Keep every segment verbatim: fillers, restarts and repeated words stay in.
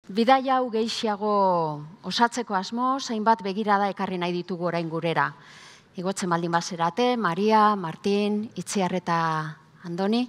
Bidaia hau gehiago osatzeko asmo, hainbat begirada ekarri nahi ditugu orain gurera. Igotzen baldin bazerate, Maria, Martin, Itziar eta Andoni.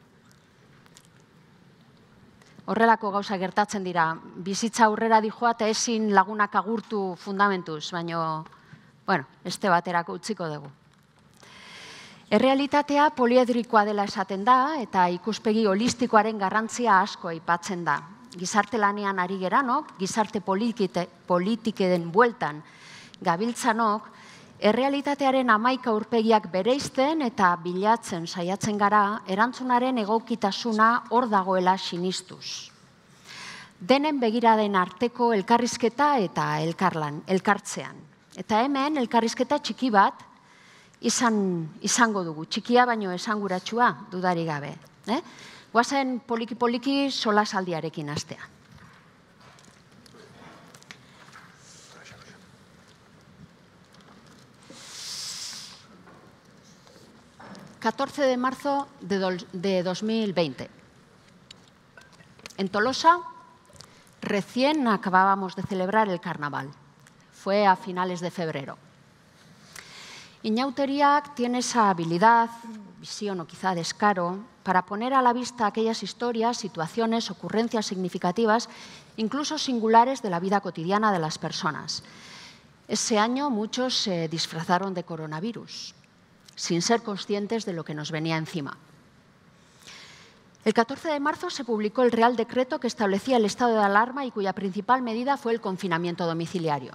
Horrelako gauza gertatzen dira. Bizitza aurrera dijoa eta ezin lagunak agurtu fundamentuz, baina, bueno, este baterako utziko dugu. Errealitatea poliedrikoa dela esaten da eta ikuspegi holistikoaren garrantzia asko aipatzen da. Gizarte lanean ari geranok, gizarte politikeden bueltan gabiltzanok, errealitatearen hamaika aurpegiak bereizten eta bilatzen saiatzen gara, erantzunaren egokitasuna hor dagoela sinistuz. Denen begiraden arteko elkarrizketa eta elkarlan, elkartzean. Eta hemen elkarrizketa txiki bat izan, izango dugu. Txikia baino esanguratsua dudari gabe. Eh? Guazen poliki-poliki solasaldiarekin hastea. catorce de marzo de dos mil veinte. En Tolosa, recién acabábamos de celebrar el carnaval. Fue a finales de febrero. Iñauteriak tiene esa habilidad, visión o quizá descaro, para poner a la vista aquellas historias, situaciones, ocurrencias significativas, incluso singulares de la vida cotidiana de las personas. Ese año muchos se disfrazaron de coronavirus, sin ser conscientes de lo que nos venía encima. El catorce de marzo se publicó el Real Decreto que establecía el estado de alarma y cuya principal medida fue el confinamiento domiciliario.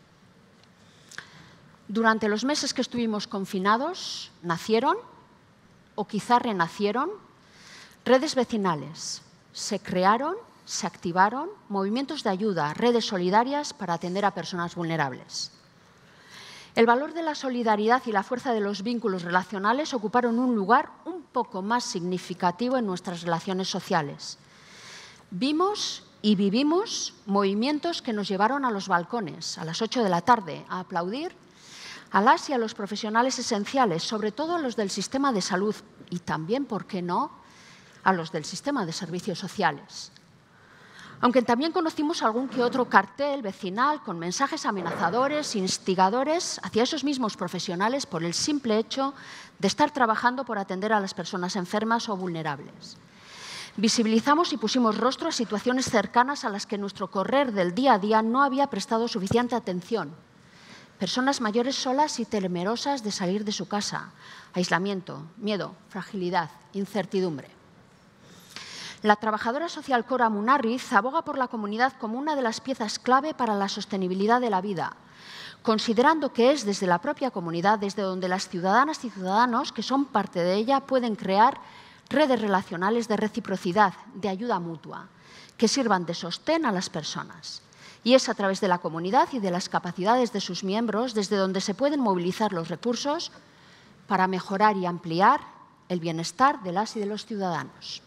Durante los meses que estuvimos confinados, nacieron, o quizá renacieron, redes vecinales. Se crearon, se activaron movimientos de ayuda, redes solidarias para atender a personas vulnerables. El valor de la solidaridad y la fuerza de los vínculos relacionales ocuparon un lugar un poco más significativo en nuestras relaciones sociales. Vimos y vivimos movimientos que nos llevaron a los balcones a las ocho de la tarde a aplaudir a las y a los profesionales esenciales, sobre todo a los del sistema de salud y también, ¿por qué no?, a los del sistema de servicios sociales. Aunque también conocimos algún que otro cartel vecinal con mensajes amenazadores, instigadores hacia esos mismos profesionales por el simple hecho de estar trabajando por atender a las personas enfermas o vulnerables. Visibilizamos y pusimos rostro a situaciones cercanas a las que nuestro correr del día a día no había prestado suficiente atención. Personas mayores solas y temerosas de salir de su casa, aislamiento, miedo, fragilidad, incertidumbre. La trabajadora social Cora Munarriz aboga por la comunidad como una de las piezas clave para la sostenibilidad de la vida, considerando que es desde la propia comunidad, desde donde las ciudadanas y ciudadanos que son parte de ella pueden crear redes relacionales de reciprocidad, de ayuda mutua, que sirvan de sostén a las personas. Y es a través de la comunidad y de las capacidades de sus miembros desde donde se pueden movilizar los recursos para mejorar y ampliar el bienestar de las y de los ciudadanos.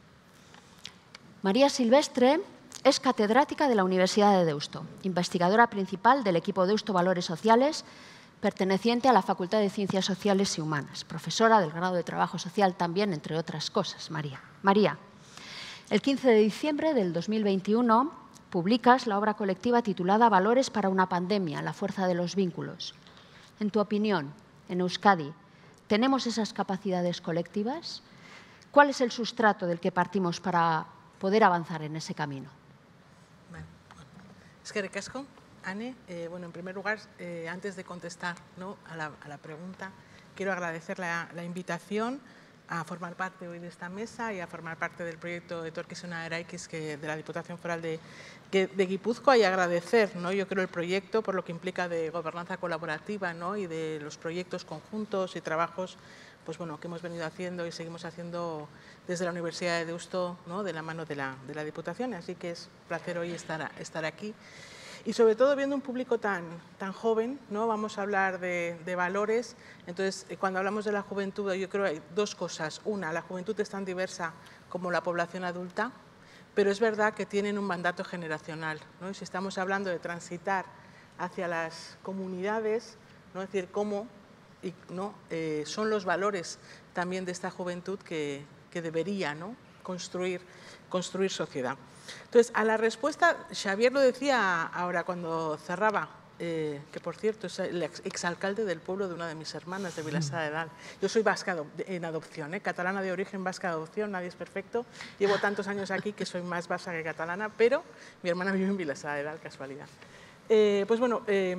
María Silvestre es catedrática de la Universidad de Deusto, investigadora principal del equipo Deusto Valores Sociales, perteneciente a la Facultad de Ciencias Sociales y Humanas, profesora del grado de Trabajo Social también, entre otras cosas. María, María, el quince de diciembre del dos mil veintiuno publicas la obra colectiva titulada Valores para una pandemia, la fuerza de los vínculos. En tu opinión, en Euskadi, ¿tenemos esas capacidades colectivas? ¿Cuál es el sustrato del que partimos para poder avanzar en ese camino? Bueno, es que recasco, Anne. Eh, bueno, en primer lugar, eh, antes de contestar, ¿no?, a, la, a la pregunta, quiero agradecer la, la invitación a formar parte hoy de esta mesa y a formar parte del proyecto Etorkizuna Eraikiz que de la Diputación Foral de, de Guipúzcoa y agradecer, ¿no?, yo creo, el proyecto por lo que implica de gobernanza colaborativa, ¿no?, y de los proyectos conjuntos y trabajos, pues bueno, que hemos venido haciendo y seguimos haciendo desde la Universidad de Deusto, ¿no?, de la mano de la, de la Diputación. Así que es un placer hoy estar, estar aquí. Y sobre todo viendo un público tan, tan joven, ¿no?, vamos a hablar de, de valores. Entonces, cuando hablamos de la juventud, yo creo que hay dos cosas. Una, la juventud es tan diversa como la población adulta, pero es verdad que tienen un mandato generacional, ¿no? Y si estamos hablando de transitar hacia las comunidades, ¿no?, es decir, cómo y, ¿no?, eh, son los valores también de esta juventud que, que debería, ¿no?, construir, construir sociedad. Entonces, a la respuesta, Xavier lo decía ahora cuando cerraba, eh, que por cierto es el ex, exalcalde del pueblo de una de mis hermanas, de Vilassar de Dalt. Yo soy vasca en adopción, ¿eh? Catalana de origen, vasca de adopción, nadie es perfecto. Llevo tantos años aquí que soy más vasca que catalana, pero mi hermana vive en Vilassar de Dalt, casualidad. Eh, pues bueno, eh,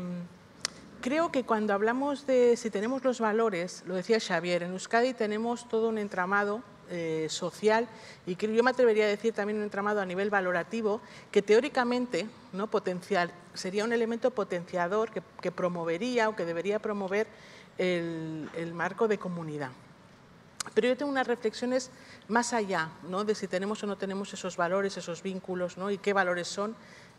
creo que cuando hablamos de si tenemos los valores, lo decía Xavier, en Euskadi tenemos todo un entramado eh, social y que yo me atrevería a decir también un entramado a nivel valorativo que teóricamente, ¿no?, potencial, sería un elemento potenciador que, que promovería o que debería promover el, el marco de comunidad. Pero yo tengo unas reflexiones más allá, ¿no?, de si tenemos o no tenemos esos valores, esos vínculos, ¿no?, y qué valores son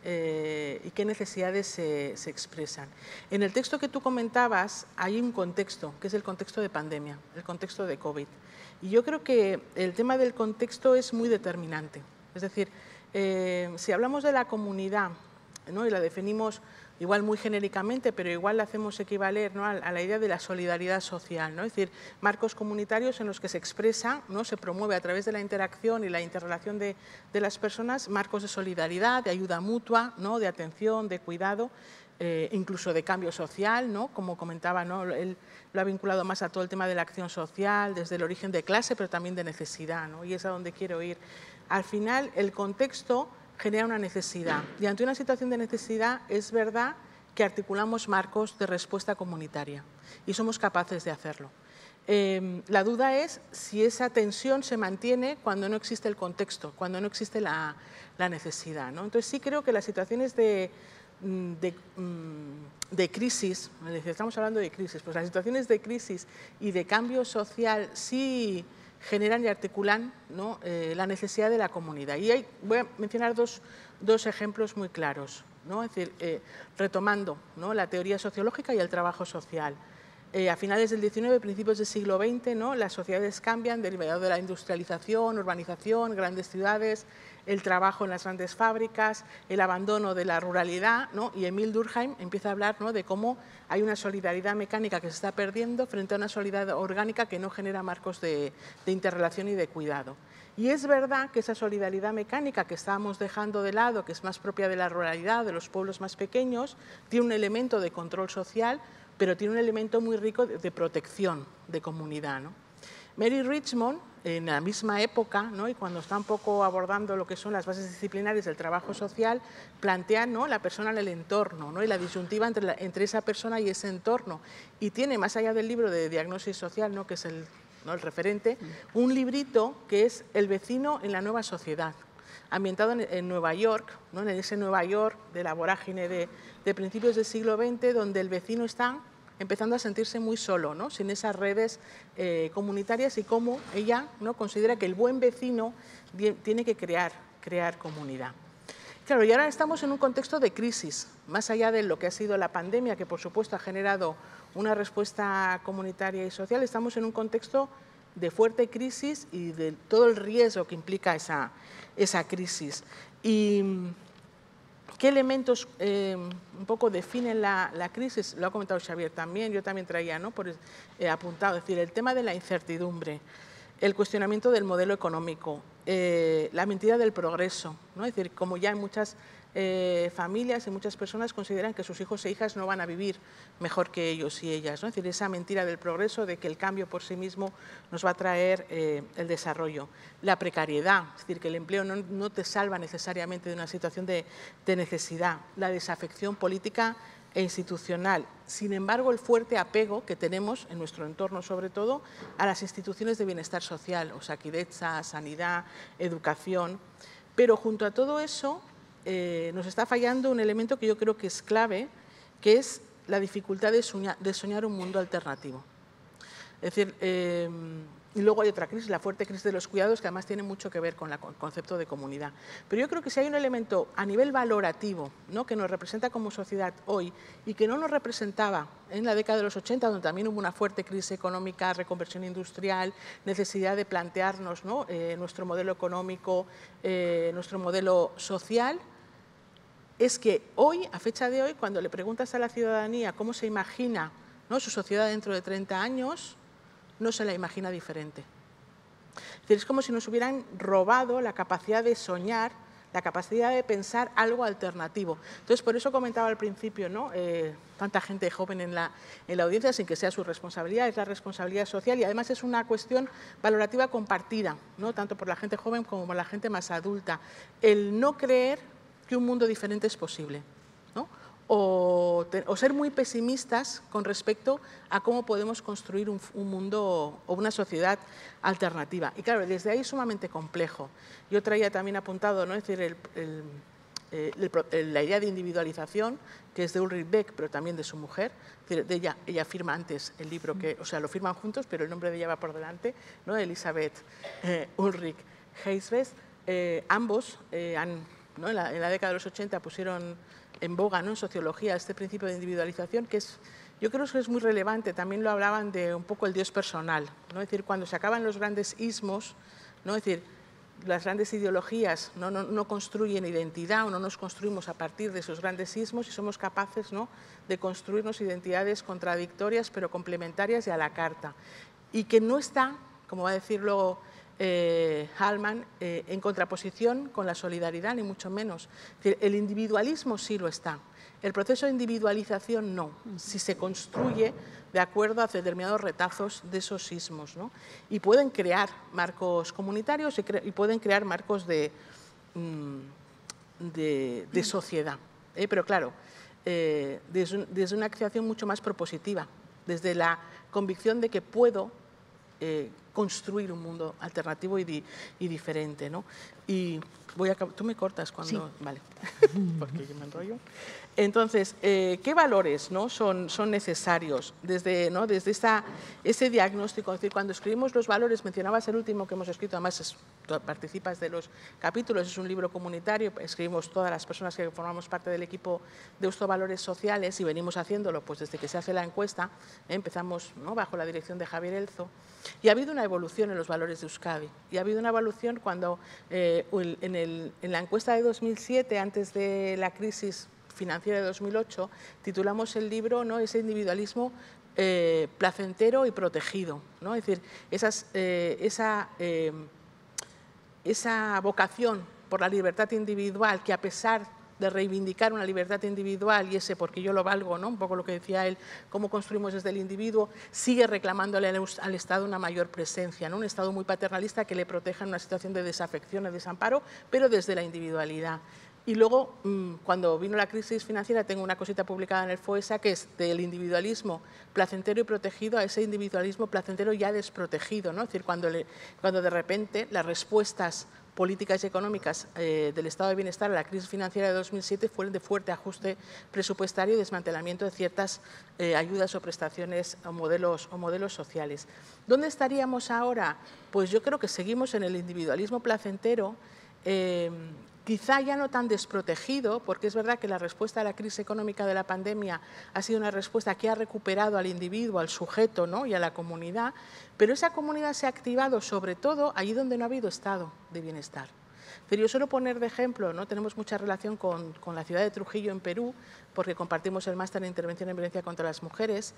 eh, y qué necesidades se, se expresan. En el texto que tú comentabas hay un contexto, que es el contexto de pandemia, el contexto de COVID. Y yo creo que el tema del contexto es muy determinante. Es decir, eh, si hablamos de la comunidad, ¿no?, y la definimos igual muy genéricamente, pero igual la hacemos equivaler, ¿no?, a, a la idea de la solidaridad social, ¿no? Es decir, marcos comunitarios en los que se expresa, ¿no?, se promueve a través de la interacción y la interrelación de, de las personas, marcos de solidaridad, de ayuda mutua, ¿no?, de atención, de cuidado, eh, incluso de cambio social, ¿no?, como comentaba, ¿no?, él lo ha vinculado más a todo el tema de la acción social, desde el origen de clase, pero también de necesidad, ¿no?, y es a donde quiero ir. Al final, el contexto genera una necesidad y ante una situación de necesidad es verdad que articulamos marcos de respuesta comunitaria y somos capaces de hacerlo. Eh, la duda es si esa tensión se mantiene cuando no existe el contexto, cuando no existe la, la necesidad, ¿no? Entonces sí creo que las situaciones de, de, de crisis, estamos hablando de crisis, pues las situaciones de crisis y de cambio social sí generan y articulan, ¿no?, eh, la necesidad de la comunidad. Y hay, voy a mencionar dos, dos ejemplos muy claros, ¿no? Es decir, eh, retomando, ¿no?, la teoría sociológica y el trabajo social. Eh, a finales del diecinueve, principios del siglo veinte, ¿no?, las sociedades cambian derivado de la industrialización, urbanización, grandes ciudades, el trabajo en las grandes fábricas, el abandono de la ruralidad, ¿no?, y Emil Durkheim empieza a hablar, ¿no?, de cómo hay una solidaridad mecánica que se está perdiendo frente a una solidaridad orgánica que no genera marcos de, de interrelación y de cuidado. Y es verdad que esa solidaridad mecánica que estábamos dejando de lado, que es más propia de la ruralidad, de los pueblos más pequeños, tiene un elemento de control social, pero tiene un elemento muy rico de, de protección de comunidad, ¿no? Mary Richmond, en la misma época, ¿no?, y cuando está un poco abordando lo que son las bases disciplinares del trabajo social, plantea, ¿no?, la persona en el entorno, ¿no?, y la disyuntiva entre, la, entre esa persona y ese entorno. Y tiene, más allá del libro de diagnosis social, ¿no?, que es el, ¿no?, el referente, un librito que es El vecino en la nueva sociedad, ambientado en, en Nueva York, ¿no?, en ese Nueva York de la vorágine de, de principios del siglo veinte, donde el vecino está empezando a sentirse muy solo, ¿no?, sin esas redes eh, comunitarias y cómo ella, ¿no?, considera que el buen vecino tiene que crear, crear comunidad. Claro, y ahora estamos en un contexto de crisis, más allá de lo que ha sido la pandemia, que por supuesto ha generado una respuesta comunitaria y social, estamos en un contexto de fuerte crisis y de todo el riesgo que implica esa, esa crisis. Y ¿qué elementos eh, un poco definen la, la crisis? Lo ha comentado Xavier también, yo también traía, ¿no?, por eh, apuntado, es decir, el tema de la incertidumbre, el cuestionamiento del modelo económico, eh, la mentira del progreso, ¿no? Es decir, como ya en muchas eh, familias y muchas personas consideran que sus hijos e hijas no van a vivir mejor que ellos y ellas, ¿no? Es decir, esa mentira del progreso, de que el cambio por sí mismo nos va a traer eh, el desarrollo. La precariedad, es decir, que el empleo no, no te salva necesariamente de una situación de, de necesidad. La desafección política e institucional. Sin embargo, el fuerte apego que tenemos en nuestro entorno, sobre todo, a las instituciones de bienestar social, Osakidetza, sanidad, educación. Pero junto a todo eso, eh, nos está fallando un elemento que yo creo que es clave, que es la dificultad de soñar, de soñar un mundo alternativo. Es decir, eh, y luego hay otra crisis, la fuerte crisis de los cuidados, que además tiene mucho que ver con el concepto de comunidad. Pero yo creo que si hay un elemento a nivel valorativo, ¿no?, que nos representa como sociedad hoy y que no nos representaba en la década de los ochenta, donde también hubo una fuerte crisis económica, reconversión industrial, necesidad de plantearnos, ¿no?, eh, nuestro modelo económico, eh, nuestro modelo social, es que hoy, a fecha de hoy, cuando le preguntas a la ciudadanía cómo se imagina, ¿no?, su sociedad dentro de treinta años, no se la imagina diferente. Es decir, es como si nos hubieran robado la capacidad de soñar, la capacidad de pensar algo alternativo. Entonces, por eso comentaba al principio, ¿no? Eh, tanta gente joven en la, en la audiencia, sin que sea su responsabilidad, es la responsabilidad social y además es una cuestión valorativa compartida, ¿no? Tanto por la gente joven como por la gente más adulta. El no creer que un mundo diferente es posible, ¿no? O, te, o ser muy pesimistas con respecto a cómo podemos construir un, un mundo o una sociedad alternativa. Y claro, desde ahí es sumamente complejo. Yo traía también apuntado, ¿no? Es decir, el, el, el, el, la idea de individualización, que es de Ulrich Beck, pero también de su mujer. Es decir, de ella, ella firma antes el libro, que, o sea, lo firman juntos, pero el nombre de ella va por delante, ¿no? Elisabeth eh, Ulrich Heiswest. Eh, ambos eh, han, ¿no? en, la, en la década de los ochenta pusieron en boga, ¿no? en sociología, este principio de individualización, que es, yo creo que es muy relevante. También lo hablaban de un poco el Dios personal, ¿no? Es decir, cuando se acaban los grandes ismos, ¿no? Es decir, las grandes ideologías no, no, no construyen identidad o no nos construimos a partir de esos grandes ismos y somos capaces, ¿no? de construirnos identidades contradictorias pero complementarias y a la carta. Y que no está, como va a decirlo Eh, Hallman, eh, en contraposición con la solidaridad, ni mucho menos. El individualismo sí lo está, el proceso de individualización no, si se construye de acuerdo a determinados retazos de esos sismos, ¿no? Y pueden crear marcos comunitarios y, cre y pueden crear marcos de, de, de sociedad. ¿eh? Pero claro, eh, desde, desde una acción mucho más propositiva, desde la convicción de que puedo Eh, construir un mundo alternativo y, di, y diferente, ¿no? Y voy a, tú me cortas cuando, sí. vale, porque yo me enrollo. Entonces, eh, ¿qué valores, ¿no? son, son necesarios desde, ¿no? desde esta, ese diagnóstico? Es decir, cuando escribimos los valores, mencionabas el último que hemos escrito, además es, participas de los capítulos, es un libro comunitario, escribimos todas las personas que formamos parte del equipo de Deusto Valores Sociales y venimos haciéndolo pues desde que se hace la encuesta, ¿eh? empezamos, ¿no? bajo la dirección de Javier Elzo, y ha habido una evolución en los valores de Euskadi, y ha habido una evolución cuando eh, en, el, en la encuesta de dos mil siete, antes de la crisis financiera de dos mil ocho, titulamos el libro, ¿no? ese individualismo eh, placentero y protegido, ¿no? Es decir, esas, eh, esa, eh, esa vocación por la libertad individual que, a pesar de reivindicar una libertad individual y ese porque yo lo valgo, ¿no? un poco lo que decía él, cómo construimos desde el individuo, sigue reclamándole al, al Estado una mayor presencia, ¿no? un Estado muy paternalista que le proteja en una situación de desafección o desamparo, pero desde la individualidad. Y luego, cuando vino la crisis financiera, tengo una cosita publicada en el FOESA que es del individualismo placentero y protegido a ese individualismo placentero ya desprotegido, ¿no? Es decir, cuando, le, cuando de repente las respuestas políticas y económicas eh, del estado de bienestar a la crisis financiera de dos mil siete fueron de fuerte ajuste presupuestario y desmantelamiento de ciertas eh, ayudas o prestaciones o modelos, o modelos sociales. ¿Dónde estaríamos ahora? Pues yo creo que seguimos en el individualismo placentero, eh, quizá ya no tan desprotegido, porque es verdad que la respuesta a la crisis económica de la pandemia ha sido una respuesta que ha recuperado al individuo, al sujeto, ¿no? y a la comunidad, pero esa comunidad se ha activado sobre todo allí donde no ha habido estado de bienestar. Pero yo suelo poner de ejemplo, ¿no? tenemos mucha relación con, con la ciudad de Trujillo en Perú, porque compartimos el máster en intervención en violencia contra las mujeres,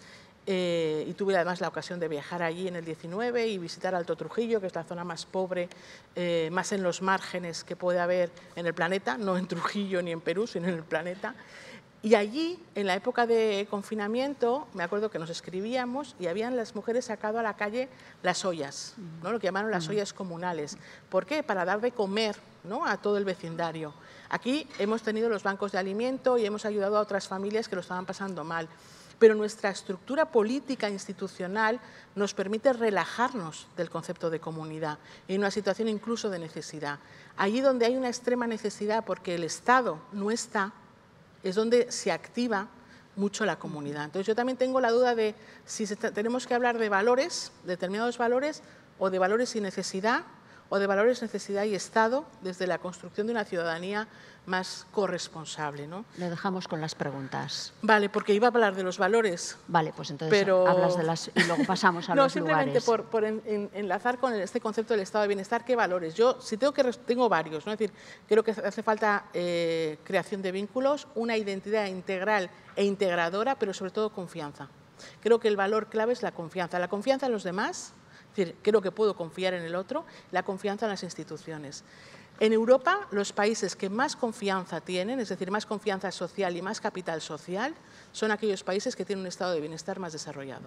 eh, y tuve además la ocasión de viajar allí en el diecinueve y visitar Alto Trujillo, que es la zona más pobre, eh, más en los márgenes que puede haber en el planeta, no en Trujillo ni en Perú, sino en el planeta. Y allí, en la época de confinamiento, me acuerdo que nos escribíamos y habían las mujeres sacado a la calle las ollas, ¿no? lo que llamaron las ollas comunales. ¿Por qué? Para dar de comer, ¿no? a todo el vecindario. Aquí hemos tenido los bancos de alimento y hemos ayudado a otras familias que lo estaban pasando mal. Pero nuestra estructura política institucional nos permite relajarnos del concepto de comunidad en una situación incluso de necesidad. Allí donde hay una extrema necesidad porque el Estado no está, es donde se activa mucho la comunidad. Entonces yo también tengo la duda de si se tenemos que hablar de valores, determinados valores, o de valores y necesidad, o de valores, necesidad y Estado, desde la construcción de una ciudadanía más corresponsable, ¿no? Le dejamos con las preguntas. Vale, porque iba a hablar de los valores. Vale, pues entonces pero... hablas de las y luego pasamos a no, los lugares. No, simplemente por, por en, en, enlazar con este concepto del estado de bienestar, ¿qué valores? Yo, si tengo que, tengo varios, ¿no? Es decir, creo que hace falta eh, creación de vínculos, una identidad integral e integradora, pero sobre todo confianza. Creo que el valor clave es la confianza, la confianza en los demás, Es decir, creo que puedo confiar en el otro, la confianza en las instituciones. En Europa, los países que más confianza tienen, es decir, más confianza social y más capital social, son aquellos países que tienen un estado de bienestar más desarrollado.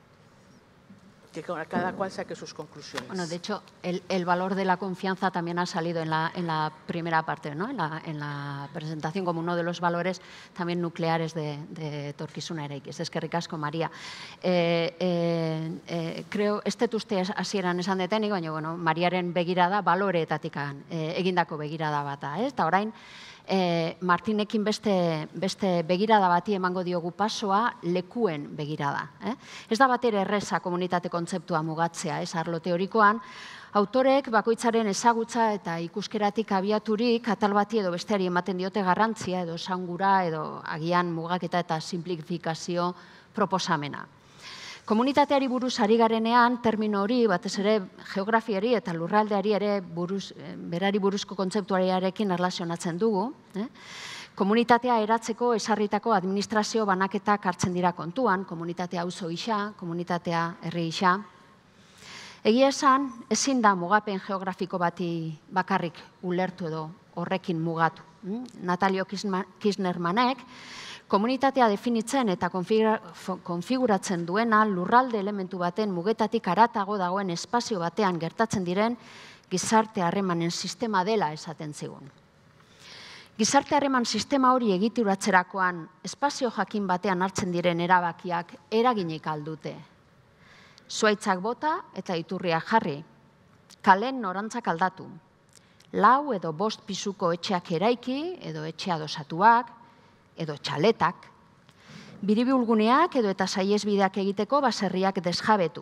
Que cada cual saque sus conclusiones. Bueno, de hecho, el, el valor de la confianza también ha salido en la, en la primera parte, ¿no? en, la, en la presentación como uno de los valores también nucleares de, de Etorkizuna Eraikiz. Eskerrik asko, María. Eh, eh, eh, creo, ez dut uste hasieran esan detenik, baina, bueno, Mariaren begirada baloreetatik eh, egindako begirada bata, ez? Eta orain, Eh, Martinekin beste, beste begirada bati emango diogu pasoa, lekuen begirada. Eh? Ez da batera erreza komunitate kontzeptua mugatzea, ez arlo teorikoan, autorek bakoitzaren ezagutza eta ikuskeratik abiaturik atal bati edo besteari ematen diote garrantzia edo esangura edo agian mugaketa eta simplifikazio proposamena. Komunitateari buruz ari garenean, termino hori, batez ere geografiari eta lurraldeari ere buruz, berari buruzko kontzeptuarekin erlazionatzen dugu. Eh? Komunitatea eratzeko esarritako administrazio banaketak hartzen dira kontuan, komunitatea auzo gisa, komunitatea herri gisa. Egia esan, ezin da mugapen geografiko bati bakarrik ulertu edo horrekin mugatu. Natalio Kirchnermanek, komunitatea definitzen eta konfiguratzen duena lurralde elementu baten mugetatik haratago dagoen espazio batean gertatzen diren gizarte harremanen sistema dela esaten zigun. Gizarte harreman sistema hori egituratzerakoan espazio jakin batean hartzen diren erabakiak eraginik aldute. Zuaitzak bota eta iturriak jarri, kalen norantzak aldatu, lau edo bost pisuko etxeak eraiki edo etxe adosatuak, edo txaletak, biribilguneak edo eta saihesbideak egiteko baserriak desjabetu.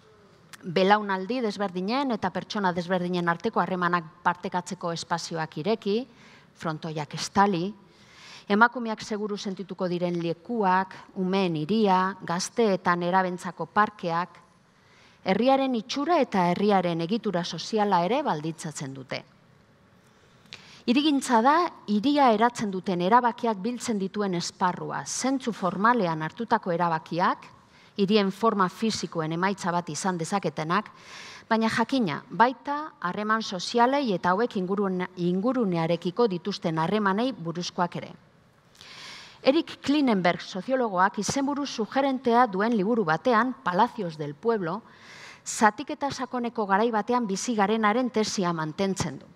Belaunaldi desberdinen eta pertsona desberdinen arteko harremanak partekatzeko espazioak ireki, frontoiak estali, emakumeak seguru sentituko diren lekuak, umeen hiria, gazteetan erabentzako parkeak, herriaren itxura eta herriaren egitura soziala ere balditzatzen dute. Hirigintza da, hiria eratzen duten erabakiak biltzen dituen esparrua, zentzu formalean hartutako erabakiak, hirien forma fisikoen emaitza bat izan dezaketenak, baina jakina, baita harreman sozialei eta hauek ingurunearekiko dituzten harremanei buruzkoak ere. Erik Klinenberg soziologoak izenburu sugerentea duen liburu batean, Palacios del Pueblo, zatiketa sakoneko garai batean bizi garenaren tesia mantentzen du.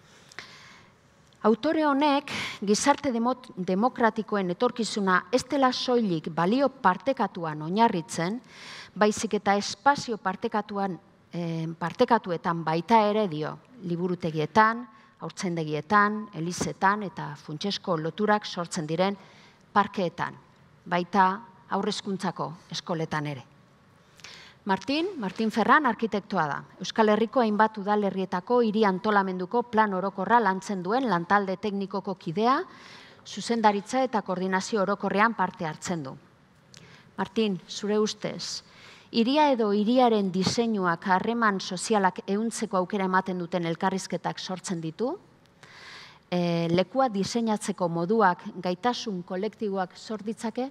Autore honek, gizarte demokratikoen etorkizuna ez dela soilik balio partekatuan oinarritzen, baizik eta espazio partekatuan, partekatuetan baita ere dio, liburutegietan, haurtzaindegietan, elizetan eta funtsesko loturak sortzen diren parkeetan, baita haurrezkuntzako eskoletan ere. Martin, Martin Ferran arkitektoa da. Euskal Herriko hainbat udalerrietako hiri antolamenduko plan orokorra lantzen duen lantalde teknikoko kidea, zuzendaritza eta koordinazio orokorrean parte hartzen du. Martin, zure ustez, hiria edo hiriaren diseinuak harreman sozialak ehuntzeko aukera ematen duten elkarrizketak sortzen ditu, e, lekua diseinatzeko moduak gaitasun kolektiboak sort ditzake?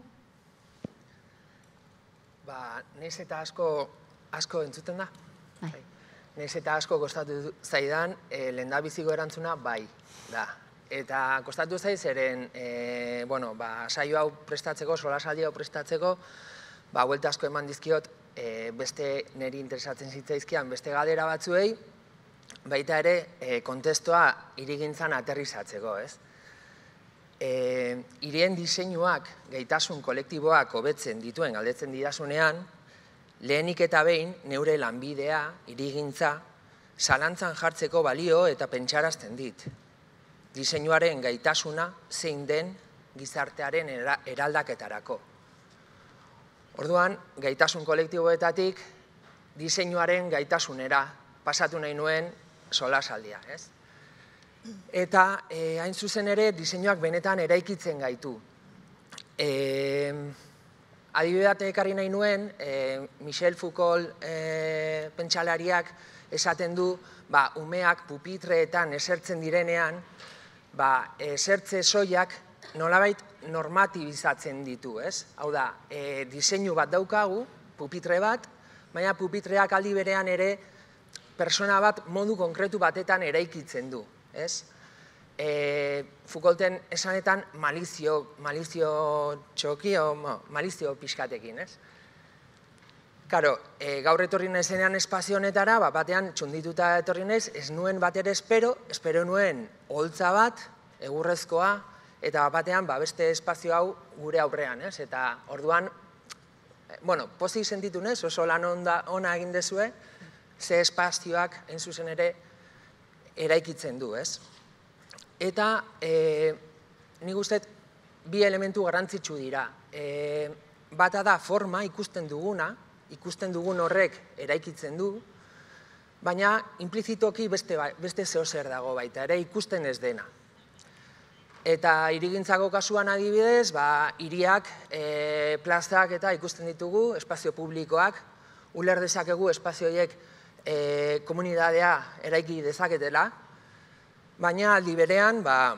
Ba, naiz eta asko, asko entzuten da. Bai. Naiz eta asko kostatu zaidan, e, lehendabiziko erantzuna bai, da. Eta kostatu zaiz eren, e, bueno, ba, saio hau prestatzeko, solasaldi hau prestatzeko, ba, buelta asko eman dizkiot, e, beste niri interesatzen zitzaizkian beste galdera batzuei, baita ere, e, kontestoa hirigintzan aterrizatzeko, ez? E, hirien diseinuak, gaitasun kolektiboak hobetzen dituen galdetzen didasunean, lehenik eta behin neure lanbidea, hirigintza, zalantzan jartzeko balio eta pentsarazten dit. Diseinuaren gaitasuna zein den gizartearen eraldaketarako. Orduan, gaitasun kolektiboetatik diseinuaren gaitasunera pasatu nahi nuen solasaldia, ez? Eta, eh, hain zuzen ere, diseinuak benetan eraikitzen gaitu. Eh, Adibidate ekarri nahi nuen, eh, Michel Foucault eh, pentsalariak esaten du, ba, umeak pupitreetan esertzen direnean, ba, esertze soilak nolabait normatibizatzen ditu, ez? Hau da, e, diseinu bat daukagu, pupitre bat, baina pupitreak aldi berean ere persona bat modu konkretu batetan eraikitzen du, ez? Foucaulten esanetan malizio, malizio txoki, malizio pixkatekin, ez? Karo, gaur etorri nahizenean espazio honetara, batean txundituta etorri nahiz, ez nuen bat ere espero, espero nuen holtza bat, egurrezkoa, eta batean beste espazio hau gure aurrean, ez? Eta orduan, bueno, pozik sentitu nez, oso lan ona egin dezue, ze espazioak enzuzen ere eraikitzen du, ez? Eta nik uste bi elementu garrantzitsu dira. Bata da forma ikusten duguna, ikusten dugun horrek eraikitzen du, baina implizitoki beste zeo zer dago baita, ere ikusten ez dena. Eta hirigintzako kasuan adibidez, hiriak, plazak eta ikusten ditugu, espazio publikoak, uler dezakegu espazio horiek komunitatea eraiki dezaketela, baina aldi berean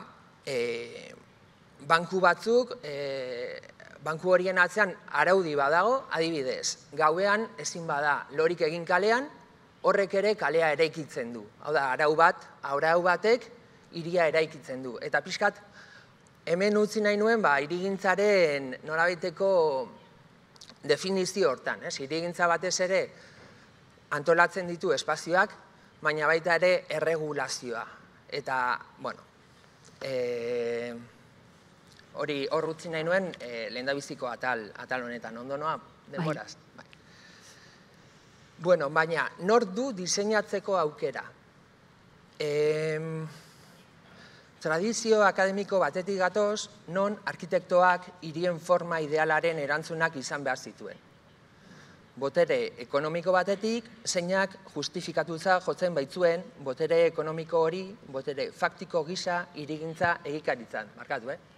banku batzuk, banku horien atzean araudi badago, adibidez, gauean ezin bada lorik egin kalean, horrek ere kalea eraikitzen du. Hau da, arau bat, arau batek hiria eraikitzen du. Eta pixkat, hemen utzi nahi nuen, hirigintzaren norabaiteko definizio hortan. Hirigintza batez ere antolatzen ditu espazioak, baina baita ere erregulazioa. Eta, bueno, hori hor utzi nahi nuen lehendabiziko atal honetan, ondo noa, denboraz. Bueno, baina, nor du diseinatzeko aukera? Tradizio akademiko batetik gatoz, non arkitektoak hirien forma idealaren erantzunak izan behar zituen. Botere ekonomiko batetik, zeinak justifikatutza jotzen baitzuen, botere ekonomiko hori, botere faktiko gisa, hirigintza egikaritzan. Markatu, eh?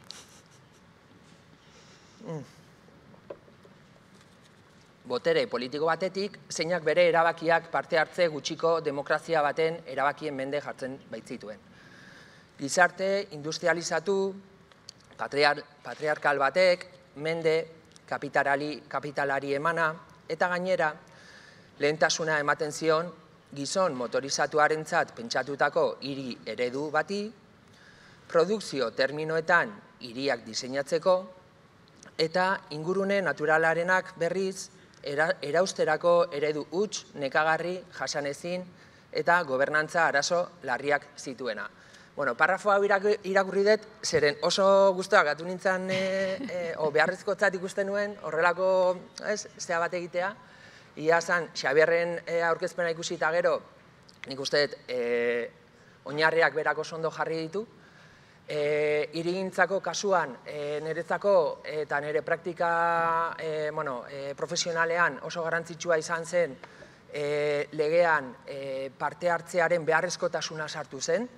Botere politiko batetik, zeinak bere erabakiak parte hartze gutxiko demokrazia baten erabakien mende jartzen baitzituen. Gizarte, industrializatu, patriarkal batek, mende, kapitalari emana, eta gainera, lehentasuna ematen zion, gizon motorizatuarentzat pentsatutako hiri eredu bati, produkzio terminoetan hiriak diseinatzeko, eta ingurune naturalarenak berriz, erausterako eredu huts, nekagarri, jasanezin, eta gobernantza arazo larriak zituena. Bueno, parrafo hau irakurri dut, zeren oso guztuak gatu nintzen, o beharrezkotzat ikusten nuen, horrelako zea bat egitea. Ia zan, Xabierren aurkezpena ikusi eta gero, nik uste dut, oinarriak berako ondo jarri ditu. Hirigintzako kasuan, niretzako eta nire praktika profesionalean oso garrantzitsua izan zen, legean parte hartzearen beharrezkotasuna sartu zen.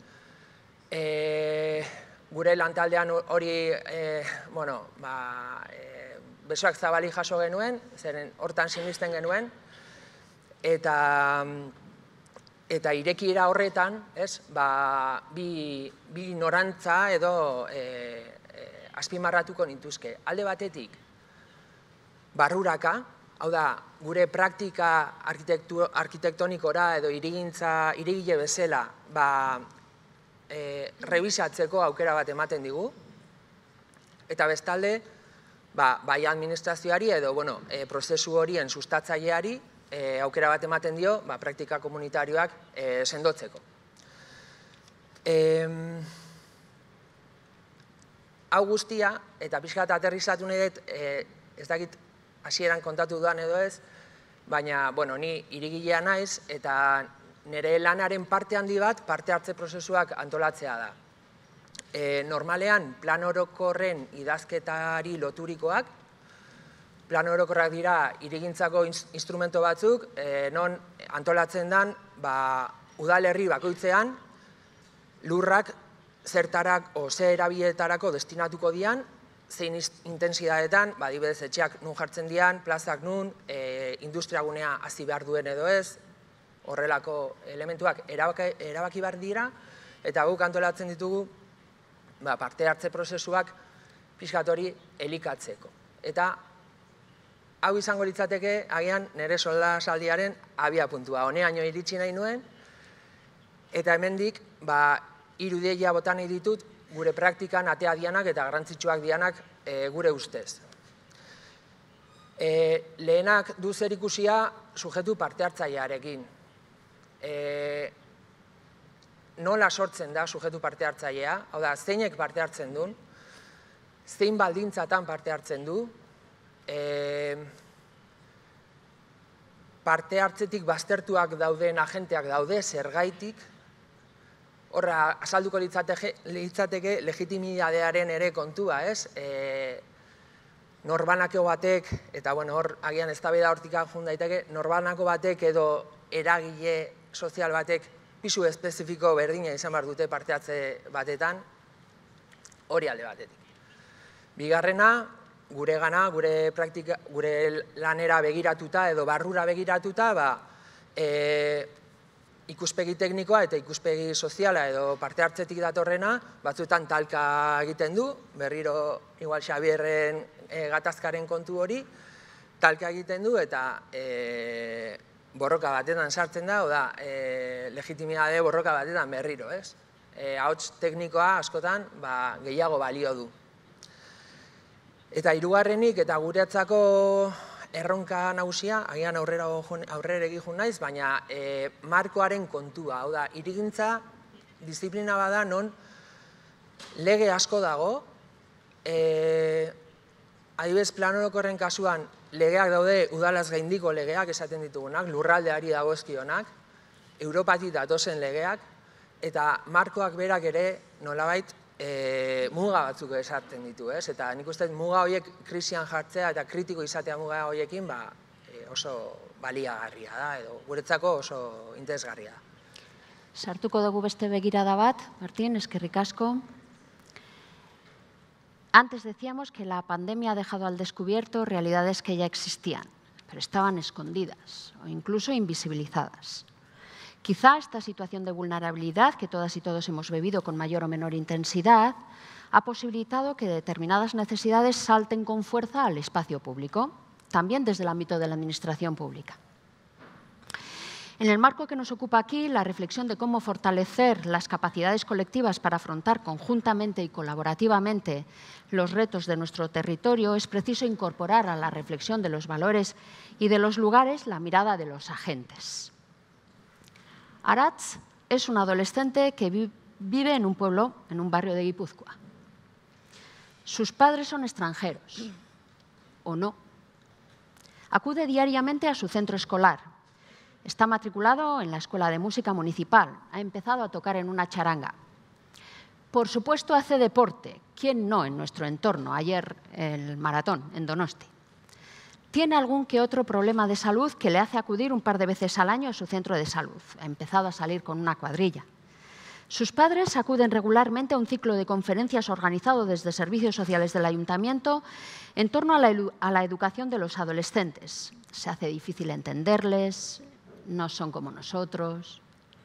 Gure lantaldean hori besoak zabali jaso genuen, zeren hortan sinisten genuen, eta irekiera horretan bi norantza edo azpimarratuko nintuzke. Alde batetik, barruraka, hau da, gure praktika arkitektonikora edo hirigintza, hirigile bezala, rebisatzeko aukera bat ematen digu, eta bestalde, bai administrazioari edo prozesu horien sustatzaileari aukera bat ematen dio praktika komunitarioak sendotzeko. Hau guztia, eta pixkat aterrizatu nahi dut, ez dakit hasieran kontatu dudan edo ez, baina ni hirigilea naiz, eta nire lanaren parte handi bat, parte hartze prozesuak antolatzea da. Normalean, plan orokorren idazketari loturikoak, plan orokorrak dira hirigintzako instrumento batzuk, non antolatzen den, udalerri bakoitzean, lurrak zertarak o ze erabietarako destinatuko dian, zein intensidadetan, adibidez etxeak nun jartzen dian, plazak nun, industriagunea hasi behar duen edo ez, horrelako elementuak erabaki behar dira, eta guk antolatzen ditugu parte hartze prozesuak pixkat hori elikatzeko. Eta hau izango litzateke, agian nire solasaldiaren abia puntua. Honeaino iritsi nahi nuen, eta hemendik, hiru ideia bota nahi ditut, gure praktikan atea dianak eta garrantzitsuak dianak gure ustez. Lehenak du zer ikusia sujetu parte hartzailearekin. Nola sortzen da sujetu parte hartzailea, hau da, zeinek parte hartzen duen, zein baldintzatan parte hartzen du, parte hartzetik baztertuak dauden agenteak daude, zergaitik, horra, azalduko litzateke legitimitatearen ere kontua, ez? Norbanako batek, eta hor, agian eztabaida hortik jun daiteke, norbanako batek edo eragile sozial batek pisu espezifiko berdina izan behar dute parte hartze batetan, hori alde batetik. Bigarrena, gure gana, gure praktika, gure lanera begiratuta edo barrura begiratuta, ikuspegi teknikoa eta ikuspegi soziala edo parte hartzetik datorrena, batzuetan talka egiten du, berriro igual Xabierren gatazkaren kontu hori, talka egiten du eta borroka batetan sartzen da, oda, legitimitate borroka batetan berriro, ez? Ahots teknikoa askotan gehiago balio du. Eta hirugarrenik eta guretzako erronka nagusia, agian aurrera egin naiz, baina markoaren kontua, hau da, hirigintza disiplina bada non lege asko dago, adibidez plan orokorren kasuan legeak daude udalaz gaindiko legeak esaten ditugunak, lurraldeari dagozkionak, Europatik datozen legeak, eta markoak berak ere nolabait muga batzuk esaten ditu, ez? Eta nik uste muga horiek krisian jartzea eta kritiko izatea muga horiekin oso baliagarria da, edo guretzako oso interesgarria da. Sartuko dugu beste begirada bat, Martín, eskerrik asko. Antes decíamos que la pandemia ha dejado al descubierto realidades que ya existían, pero estaban escondidas o incluso invisibilizadas. Quizá esta situación de vulnerabilidad que todas y todos hemos vivido con mayor o menor intensidad ha posibilitado que determinadas necesidades salten con fuerza al espacio público, también desde el ámbito de la administración pública. En el marco que nos ocupa aquí, la reflexión de cómo fortalecer las capacidades colectivas para afrontar conjuntamente y colaborativamente los retos de nuestro territorio, es preciso incorporar a la reflexión de los valores y de los lugares la mirada de los agentes. Aratz es un adolescente que vi- vive en un pueblo, en un barrio de Guipúzcoa. Sus padres son extranjeros, o no. Acude diariamente a su centro escolar. Está matriculado en la Escuela de Música Municipal. Ha empezado a tocar en una charanga. Por supuesto, hace deporte. ¿Quién no en nuestro entorno? Ayer el maratón en Donosti. Tiene algún que otro problema de salud que le hace acudir un par de veces al año a su centro de salud. Ha empezado a salir con una cuadrilla. Sus padres acuden regularmente a un ciclo de conferencias organizado desde Servicios Sociales del Ayuntamiento en torno a la, a la educación de los adolescentes. Se hace difícil entenderles, no son como nosotros.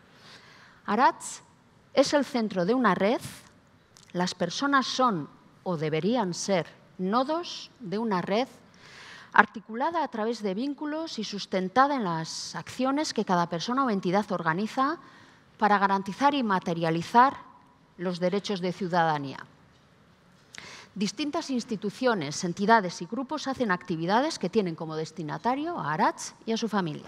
Aratz es el centro de una red. Las personas son o deberían ser nodos de una red articulada a través de vínculos y sustentada en las acciones que cada persona o entidad organiza para garantizar y materializar los derechos de ciudadanía. Distintas instituciones, entidades y grupos hacen actividades que tienen como destinatario a Aratz y a su familia.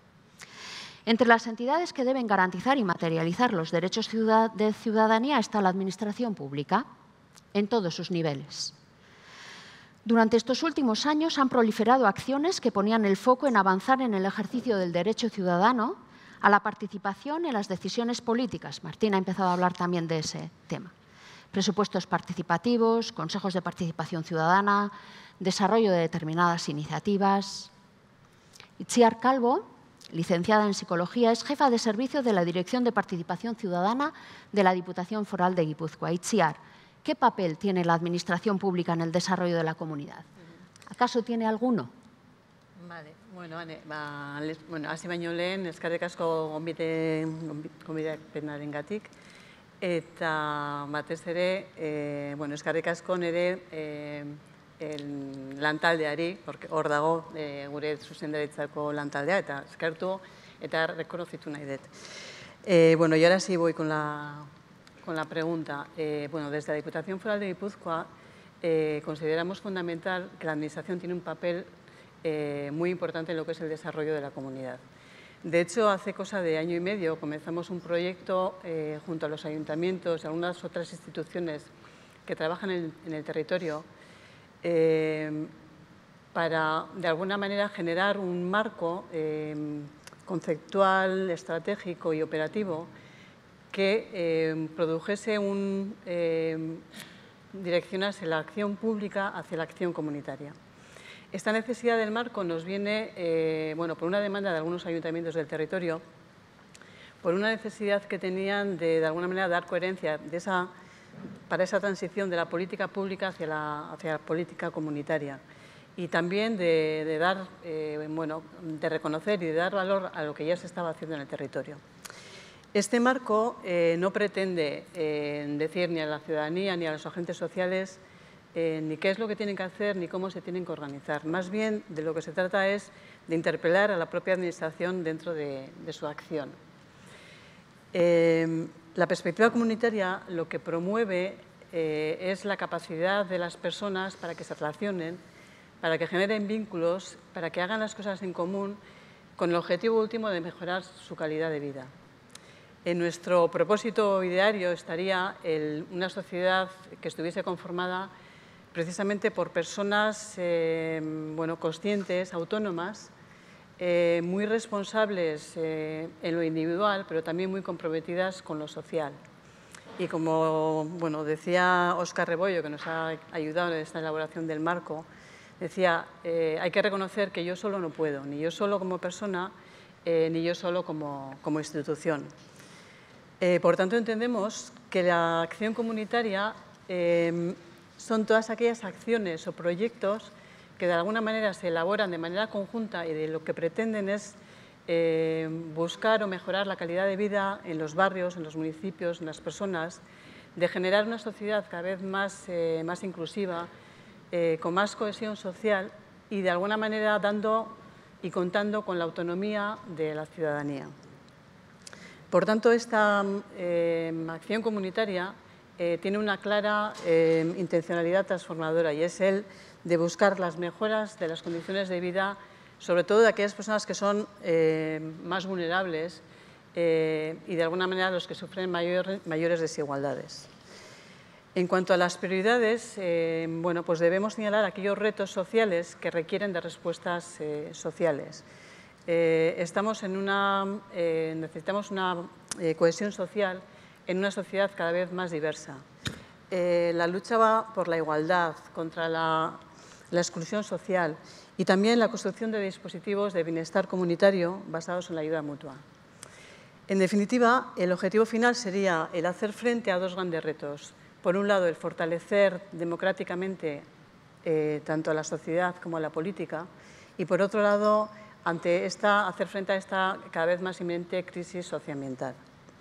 Entre las entidades que deben garantizar y materializar los derechos de ciudadanía está la Administración Pública, en todos sus niveles. Durante estos últimos años han proliferado acciones que ponían el foco en avanzar en el ejercicio del derecho ciudadano a la participación en las decisiones políticas. Martín ha empezado a hablar también de ese tema. Presupuestos participativos, consejos de participación ciudadana, desarrollo de determinadas iniciativas. Itziar Calvo, licenciada en Psicología, es jefa de servicio de la Dirección de Participación Ciudadana de la Diputación Foral de Guipúzcoa. Itziar, ¿qué papel tiene la Administración Pública en el desarrollo de la comunidad? ¿Acaso tiene alguno? Vale, bueno, ane, ba, les, bueno, hasi baino lehen, eskarrik asko gonbidapenarengatik, eta batez ere, e, bueno, eskarrik asko nire e, lantaldeari, hor dago gure zuzendaritzako lantaldea, eta eskertu eta rekonozitu nahi dut. Bueno, y ahora sí voy con la, con la pregunta. Eh, bueno, desde la Diputación Foral de Guipúzcoa eh, consideramos fundamental que la Administración tiene un papel eh, muy importante en lo que es el desarrollo de la comunidad. De hecho, hace cosa de año y medio comenzamos un proyecto eh, junto a los ayuntamientos y algunas otras instituciones que trabajan en el, en el territorio eh, para, de alguna manera, generar un marco eh, conceptual, estratégico y operativo que eh, produjese un, eh, direccionase la acción pública hacia la acción comunitaria. Esta necesidad del marco nos viene eh, bueno, por una demanda de algunos ayuntamientos del territorio, por una necesidad que tenían de, de alguna manera, dar coherencia de esa, para esa transición de la política pública hacia la, hacia la política comunitaria. Y también de, de, dar, eh, bueno, de reconocer y de dar valor a lo que ya se estaba haciendo en el territorio. Este marco eh, no pretende eh, decir ni a la ciudadanía ni a los agentes sociales eh, ni qué es lo que tienen que hacer ni cómo se tienen que organizar. Más bien, de lo que se trata es de interpelar a la propia Administración dentro de, de su acción. Eh, la perspectiva comunitaria lo que promueve eh, es la capacidad de las personas para que se relacionen, para que generen vínculos, para que hagan las cosas en común, con el objetivo último de mejorar su calidad de vida. En nuestro propósito ideario estaría el, una sociedad que estuviese conformada precisamente por personas eh, bueno, conscientes, autónomas, eh, muy responsables eh, en lo individual, pero también muy comprometidas con lo social. Y como bueno, decía Óscar Rebollo, que nos ha ayudado en esta elaboración del marco, decía, eh, hay que reconocer que yo solo no puedo, ni yo solo como persona, eh, ni yo solo como, como institución. Eh, por tanto, entendemos que la acción comunitaria eh, son todas aquellas acciones o proyectos que de alguna manera se elaboran de manera conjunta y de lo que pretenden es eh, buscar o mejorar la calidad de vida en los barrios, en los municipios, en las personas, de generar una sociedad cada vez más, eh, más inclusiva, Eh, con más cohesión social y, de alguna manera, dando y contando con la autonomía de la ciudadanía. Por tanto, esta eh, acción comunitaria eh, tiene una clara eh, intencionalidad transformadora y es el de buscar las mejoras de las condiciones de vida, sobre todo de aquellas personas que son eh, más vulnerables eh, y, de alguna manera, los que sufren mayor, mayores desigualdades. En cuanto a las prioridades, eh, bueno, pues debemos señalar aquellos retos sociales que requieren de respuestas eh, sociales. Eh, estamos en una, eh, necesitamos una eh, cohesión social en una sociedad cada vez más diversa. Eh, la lucha va por la igualdad, contra la, la exclusión social y también la construcción de dispositivos de bienestar comunitario basados en la ayuda mutua. En definitiva, el objetivo final sería el hacer frente a dos grandes retos. Por un lado, el fortalecer democráticamente eh, tanto a la sociedad como a la política y, por otro lado, ante esta, hacer frente a esta cada vez más inminente crisis socioambiental.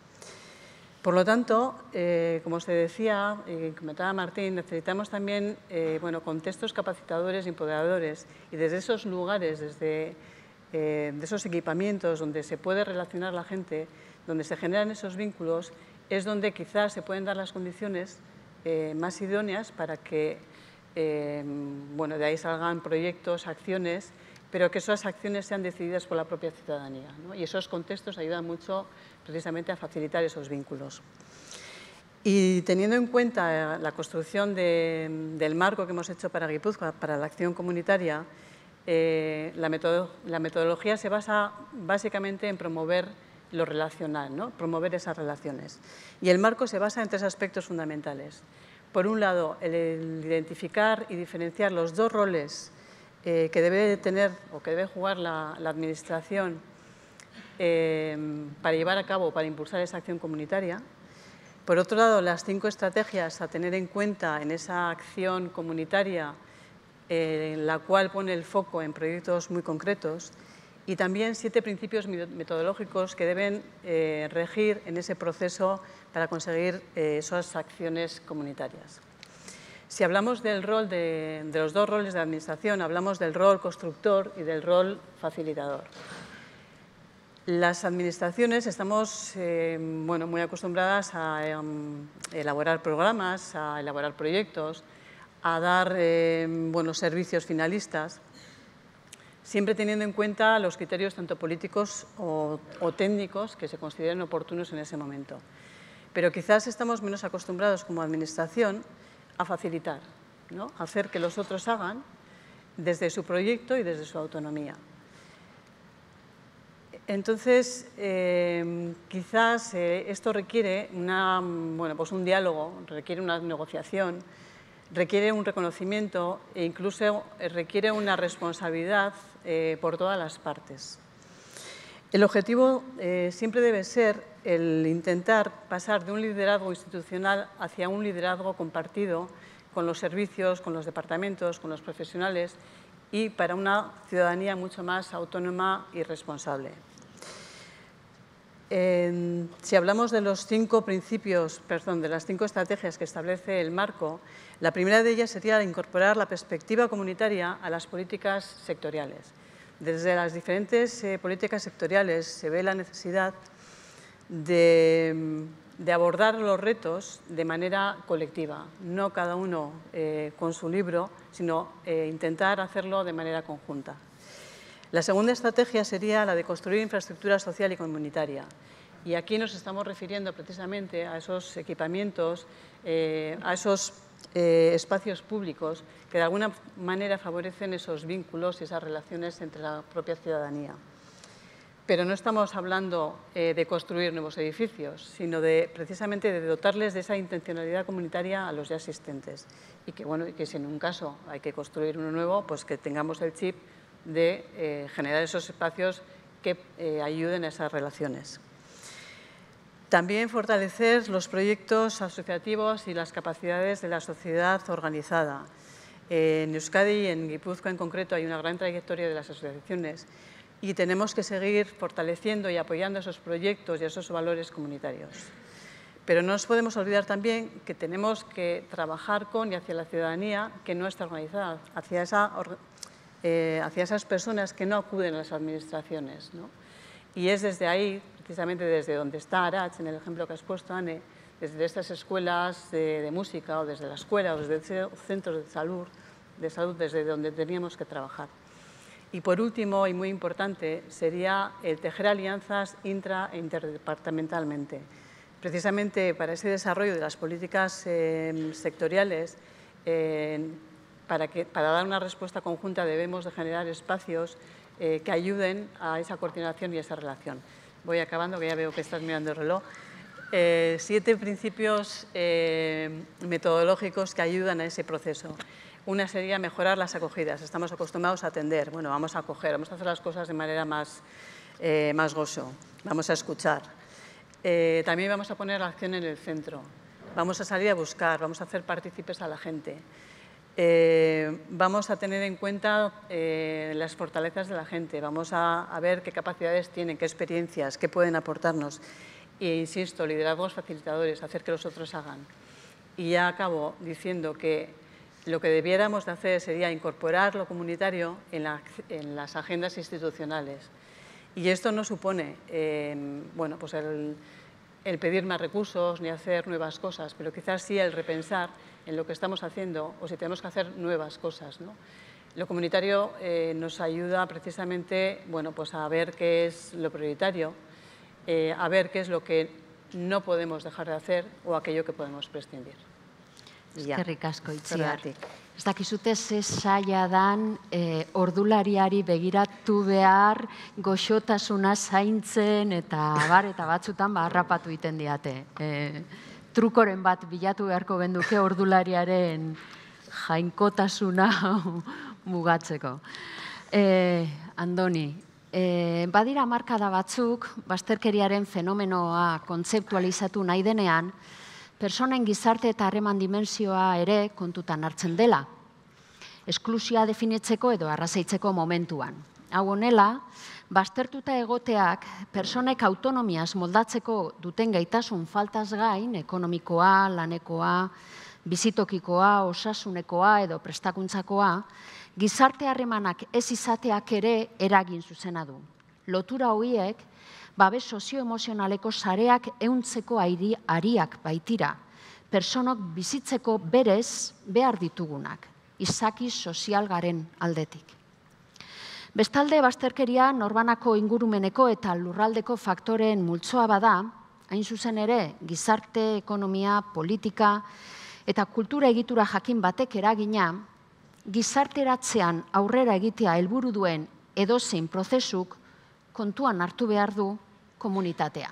Por lo tanto, eh, como se decía y comentaba Martín, necesitamos también eh, bueno, contextos capacitadores y empoderadores y desde esos lugares, desde eh, de esos equipamientos donde se puede relacionar la gente, donde se generan esos vínculos, es donde quizás se pueden dar las condiciones eh, más idóneas para que eh, bueno, de ahí salgan proyectos, acciones, pero que esas acciones sean decididas por la propia ciudadanía, ¿no? Y esos contextos ayudan mucho precisamente a facilitar esos vínculos. Y teniendo en cuenta la construcción de, del marco que hemos hecho para Guipúzcoa, para la acción comunitaria, eh, la, metodo, la metodología se basa básicamente en promover lo relacional, ¿no? Promover esas relaciones. Y el marco se basa en tres aspectos fundamentales. Por un lado, el, el identificar y diferenciar los dos roles eh, que debe tener o que debe jugar la, la Administración eh, para llevar a cabo, para impulsar esa acción comunitaria. Por otro lado, las cinco estrategias a tener en cuenta en esa acción comunitaria, eh, en la cual pone el foco en proyectos muy concretos. Y también siete principios metodológicos que deben eh, regir en ese proceso para conseguir eh, esas acciones comunitarias. Si hablamos del rol de, de los dos roles de administración, hablamos del rol constructor y del rol facilitador. Las administraciones estamos eh, bueno, muy acostumbradas a eh, elaborar programas, a elaborar proyectos, a dar eh, buenos servicios finalistas, siempre teniendo en cuenta los criterios tanto políticos o, o técnicos que se consideren oportunos en ese momento. Pero quizás estamos menos acostumbrados como administración a facilitar, ¿no? A hacer que los otros hagan desde su proyecto y desde su autonomía. Entonces, eh, quizás eh, esto requiere una, bueno, pues un diálogo, requiere una negociación, requiere un reconocimiento e incluso requiere una responsabilidad eh, por todas las partes. El objetivo eh, siempre debe ser el intentar pasar de un liderazgo institucional hacia un liderazgo compartido con los servicios, con los departamentos, con los profesionales y para una ciudadanía mucho más autónoma y responsable. Eh, si hablamos de los cinco principios, perdón, de las cinco estrategias que establece el marco, la primera de ellas sería incorporar la perspectiva comunitaria a las políticas sectoriales. Desde las diferentes eh, políticas sectoriales se ve la necesidad de, de abordar los retos de manera colectiva, no cada uno eh, con su libro, sino eh, intentar hacerlo de manera conjunta. La segunda estrategia sería la de construir infraestructura social y comunitaria. Y aquí nos estamos refiriendo precisamente a esos equipamientos, eh, a esos eh, espacios públicos que de alguna manera favorecen esos vínculos y esas relaciones entre la propia ciudadanía. Pero no estamos hablando eh, de construir nuevos edificios, sino de precisamente de dotarles de esa intencionalidad comunitaria a los ya existentes. Y que, bueno, y que si en un caso hay que construir uno nuevo, pues que tengamos el chip de eh, generar esos espacios que eh, ayuden a esas relaciones. También fortalecer los proyectos asociativos y las capacidades de la sociedad organizada. Eh, en Euskadi y en Guipúzcoa en concreto hay una gran trayectoria de las asociaciones y tenemos que seguir fortaleciendo y apoyando esos proyectos y esos valores comunitarios. Pero no nos podemos olvidar también que tenemos que trabajar con y hacia la ciudadanía que no está organizada, hacia esa Eh, hacia esas personas que no acuden a las administraciones, ¿no? Y es desde ahí, precisamente desde donde está Arach, en el ejemplo que has puesto, Anne, desde estas escuelas de, de música o desde la escuela o desde centros de salud, de salud, desde donde teníamos que trabajar. Y por último, y muy importante, sería el tejer alianzas intra e interdepartamentalmente. Precisamente para ese desarrollo de las políticas eh, sectoriales, eh, Para, que, para dar una respuesta conjunta debemos de generar espacios eh, que ayuden a esa coordinación y esa relación. Voy acabando, que ya veo que estás mirando el reloj. Eh, siete principios eh, metodológicos que ayudan a ese proceso. Una sería mejorar las acogidas. Estamos acostumbrados a atender. Bueno, vamos a acoger, vamos a hacer las cosas de manera más, eh, más gozo. Vamos a escuchar. Eh, también vamos a poner la acción en el centro. Vamos a salir a buscar, vamos a hacer partícipes a la gente. Eh, vamos a tener en cuenta eh, las fortalezas de la gente, vamos a, a ver qué capacidades tienen, qué experiencias, qué pueden aportarnos. E insisto, liderazgos facilitadores, hacer que los otros hagan. Y ya acabo diciendo que lo que debiéramos de hacer sería incorporar lo comunitario en, la, en las agendas institucionales. Y esto no supone eh, bueno, pues el, el pedir más recursos ni hacer nuevas cosas, pero quizás sí el repensar en lo que estamos haciendo o si tenemos que hacer nuevas cosas, ¿no? Lo comunitario eh, nos ayuda precisamente bueno, pues a ver qué es lo prioritario, eh, a ver qué es lo que no podemos dejar de hacer o aquello que podemos prescindir. Eskerrik asko, Itziar. Ez dakizute ze zaila dan eh, ordulariari begiratu behar, goxotasuna zaintzen eta bar eta batzutan ba, harrapatu egiten diate. Eh, trukoren bat bilatu beharko genduke ordulariaren jainkotasuna mugatzeko. Eh, Andoni, eh, badira hamarkada batzuk, bazterkeriaren fenomenoa kontzeptualizatu nahi denean, personen gizarte eta harreman dimensioa ere kontutan hartzen dela. Esklusioa definitzeko edo arrazaitzeko momentuan. Hau honela, baztertuta egoteak personek autonomiaz moldatzeko duten gaitasun faltaz gain, ekonomikoa, lanekoa, bizitokikoa, osasunekoa edo prestakuntzakoa, gizarte harremanak ez izateak ere eragin zuzena du. Lotura horiek, babes sozioemozionaleko sareak ehuntzeko ariak baitira, personok bizitzeko berez behar ditugunak, izaki sozial garen aldetik. Bestalde, bazterkeria norbanako ingurumeneko eta lurraldeko faktoreen multzoa bada, hain zuzen ere, gizarte, ekonomia, politika eta kultura egitura jakin batek eragina, gizarteratzean aurrera egitea helburu duen edozein prozesuk kontuan hartu behar du komunitatea.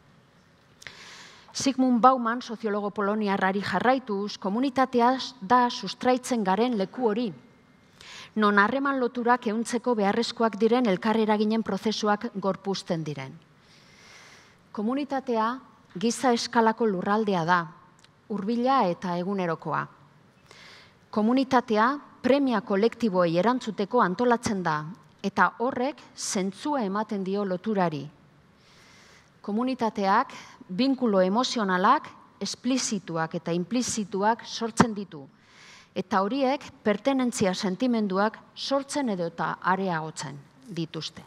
Sigmund Bauman, soziologo poloniarrari jarraituz, komunitatea da sustraitzen garen leku hori, non harreman loturak ehuntzeko beharrezkoak diren elkar eraginen prozesuak gorpuzten diren. Komunitatea giza eskalako lurraldea da, hurbila eta egunerokoa. Komunitatea premia kolektiboei erantzuteko antolatzen da, eta horrek zentzua ematen dio loturari. Komunitateak binkulo emozionalak, esplizituak eta implizituak sortzen ditu, eta horiek pertenentzia sentimenduak sortzen edo eta areagotzen dituzte.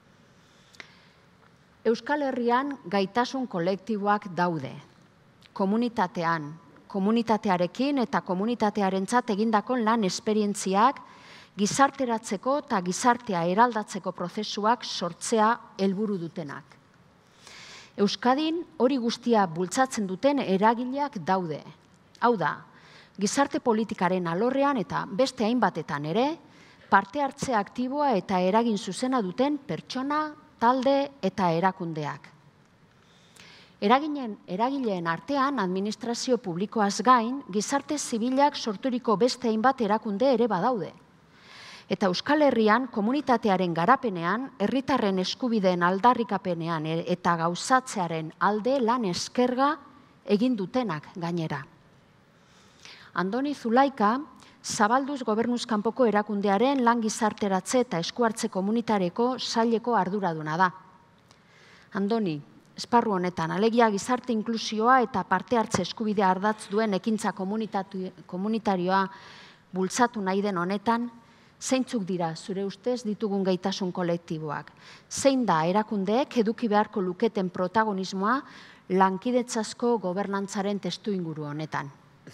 Euskal Herrian gaitasun kolektiboak daude. Komunitatean, komunitatearekin eta komunitatearentzat egindako lan esperientziak gizarteratzeko eta gizartea eraldatzeko prozesuak sortzea helburu dutenak. Euskadin hori guztia bultzatzen duten eragileak daude. Hau da, gizarte politikaren alorrean eta beste hainbatetan ere, parte hartze aktiboa eta eragin zuzena duten pertsona, talde eta erakundeak. Eraginen, eragileen artean, administrazio publikoaz gain, gizarte zibilak sorturiko beste hainbat erakunde ere badaude. Eta Euskal Herrian, komunitatearen garapenean, herritarren eskubideen aldarrikapenean eta gauzatzearen alde lan eskerga egin dutenak gainera. Andoni Zulaika, Zabalduz Gobernuz kanpoko erakundearen lan gizarteratze eta eskuartze komunitareko saileko arduraduna da. Andoni, esparru honetan, alegia gizarte inklusioa eta parte hartze eskubidea ardatz duen ekintza komunitarioa bultzatu nahi den honetan, zeintzuk dira zure ustez ditugun gaitasun kolektiboak? Zein da erakundeek eduki beharko luketen protagonismoa lankidetzasko gobernantzaren testu inguru honetan?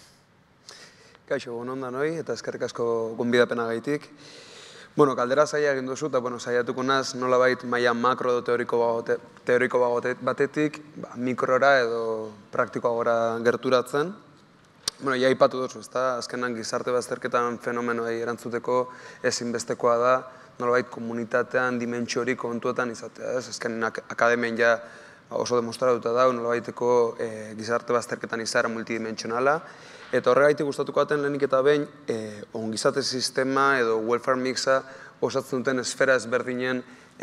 Kaixo, egun ondan hoi, eta eskerrik asko gonbidapena gaitik. Bueno, kaldera zaila egin duzu, eta bueno, saiatuko naz nola bait maila makro edo teoriko batetik, mikrora edo praktikoagora gerturatzen. Bueno, ja ipatu duzu, ezta, azkenan gizarte bazterketan fenomenoei erantzuteko ezinbestekoa da, nola bait komunitatean dimentsio hori kontuetan izatea, ez? Azkenan akademien ja oso demostratuta da, nola baiteko gizarte bazterketan izaera multidimentsionala, eta horregaitik gustatuko baten lehenik eta behin, ongizate sistema edo welfare mixa osatzen duten esfera ezberdinen,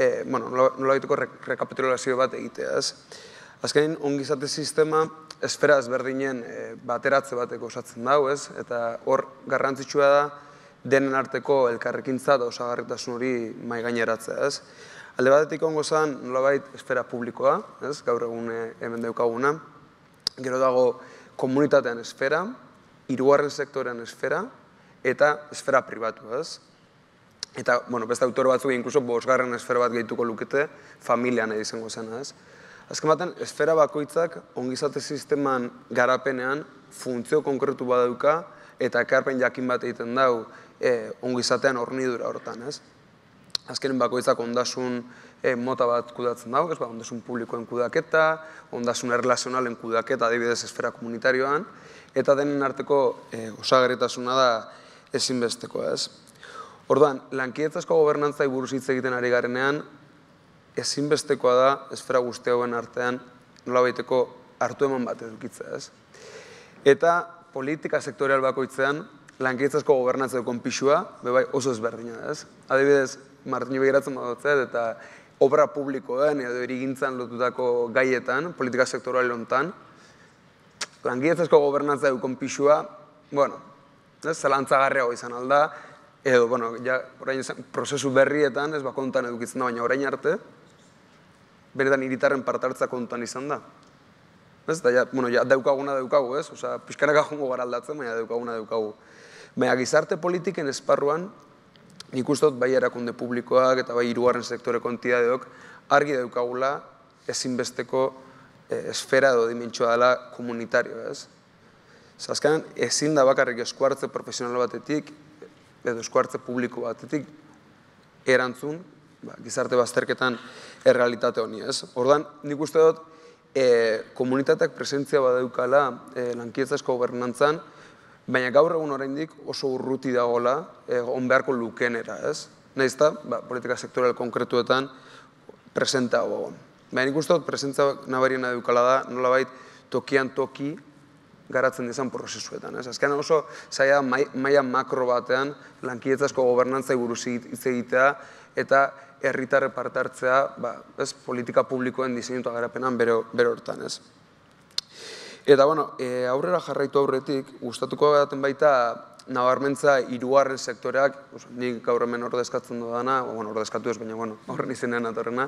nola baiteko rekapitulazio bat egitea, ez? Azkenin, ongizate sistema esfera ezberdinen bateratze bateko osatzen dago, ez? Eta hor garrantzitsua da denen arteko elkarrekintza eta osagarritasun hori mahaigaineratzea, ez? Alde batetik ongo zen, nolabait esfera publikoa, ez? Gaur egun hemen daukaguna. Gero dago komunitatean esfera, hirugarren sektorean esfera eta esfera pribatu, ez? Eta, bueno, beste autore batzuk inkluso bosgarren esfera bat gehituko lukete familian izango zena, ez? Azken baten, esfera bakoitzak ongizate sisteman garapenean funtzio konkretu badauka eta ekarpen jakin bat egiten dau ongizatean hornidura hortan, ez? Azkenen bakoitzak ondasun mota bat kudatzen dago, ez? Ondasun publikoen kudaketa, ondasun erlazionalen kudaketa, adibidez esfera komunitarioan, eta denen arteko osagarritasuna da ezinbestekoa, ez? Orduan, lankidetzasko gobernantzai buruz hitz egiten ari garenean, ezinbestekoa da esfera guzti hauen artean nolabaiteko hartu eman bat edukitzea, ez? Eta politika sektorial bakoitzean lankidetzasko gobernantzeko konpixua bebai oso ezberdina, ez? Adibidez, Martini begiratzen badotzea eta obra publikoen edo erigintzan lotutako gaietan, politika sektorial hontan, lankidetzasko gobernantzeko konpixua, bueno, zalantzagarriago izan alda, edo, bueno, ja, orain prozesu berrietan, ez bakontan edukitzen da, baina orain arte, benetan hiritarren partartza kontuan izan da. Ez, eta ja, bueno, ja, daukaguna daukagu, ez? Osa, pixkanaka jongo gara aldatzen, baina daukaguna daukagu. Baina gizarte politiken esparruan, nik uste dut bai erakunde publikoak eta bai hirugarren sektoreko entidadeok argi daukagula ezinbesteko esfera edo dimentsua dela komunitario, ez? Azkenean, ezin da bakarrik eskuartze profesional batetik, edo eskuartze publiko batetik, erantzun, gizarte bazterketan errealitate honi, ez? Orduan, nik uste dut, komunitateak presentzia badaukala lankidetzasko gobernantzan, baina gaur egun oraindik oso urruti dagoela on beharko lukenera, ez? Nahiz eta, politika sektorial konkretuetan presenta egon. Baina nik uste dut, presentzia nabariena daukala da, nolabait tokian toki garatzen dizan prozesuetan. Azkenean oso zaila maila makro batean lankidetzasko gobernantzai buruz hitz egitea eta herritarre parte hartzea politika publikoen diseinu eta garapenan bere hortan. Eta, bueno, aurrera jarraitu aurretik, gustatuko baten baita nabarmentza hirugarren sektoreak, nik gaur hemen ordezkatzen dudana, ordezkatu ez, baina, bueno, horren izenean atorrena,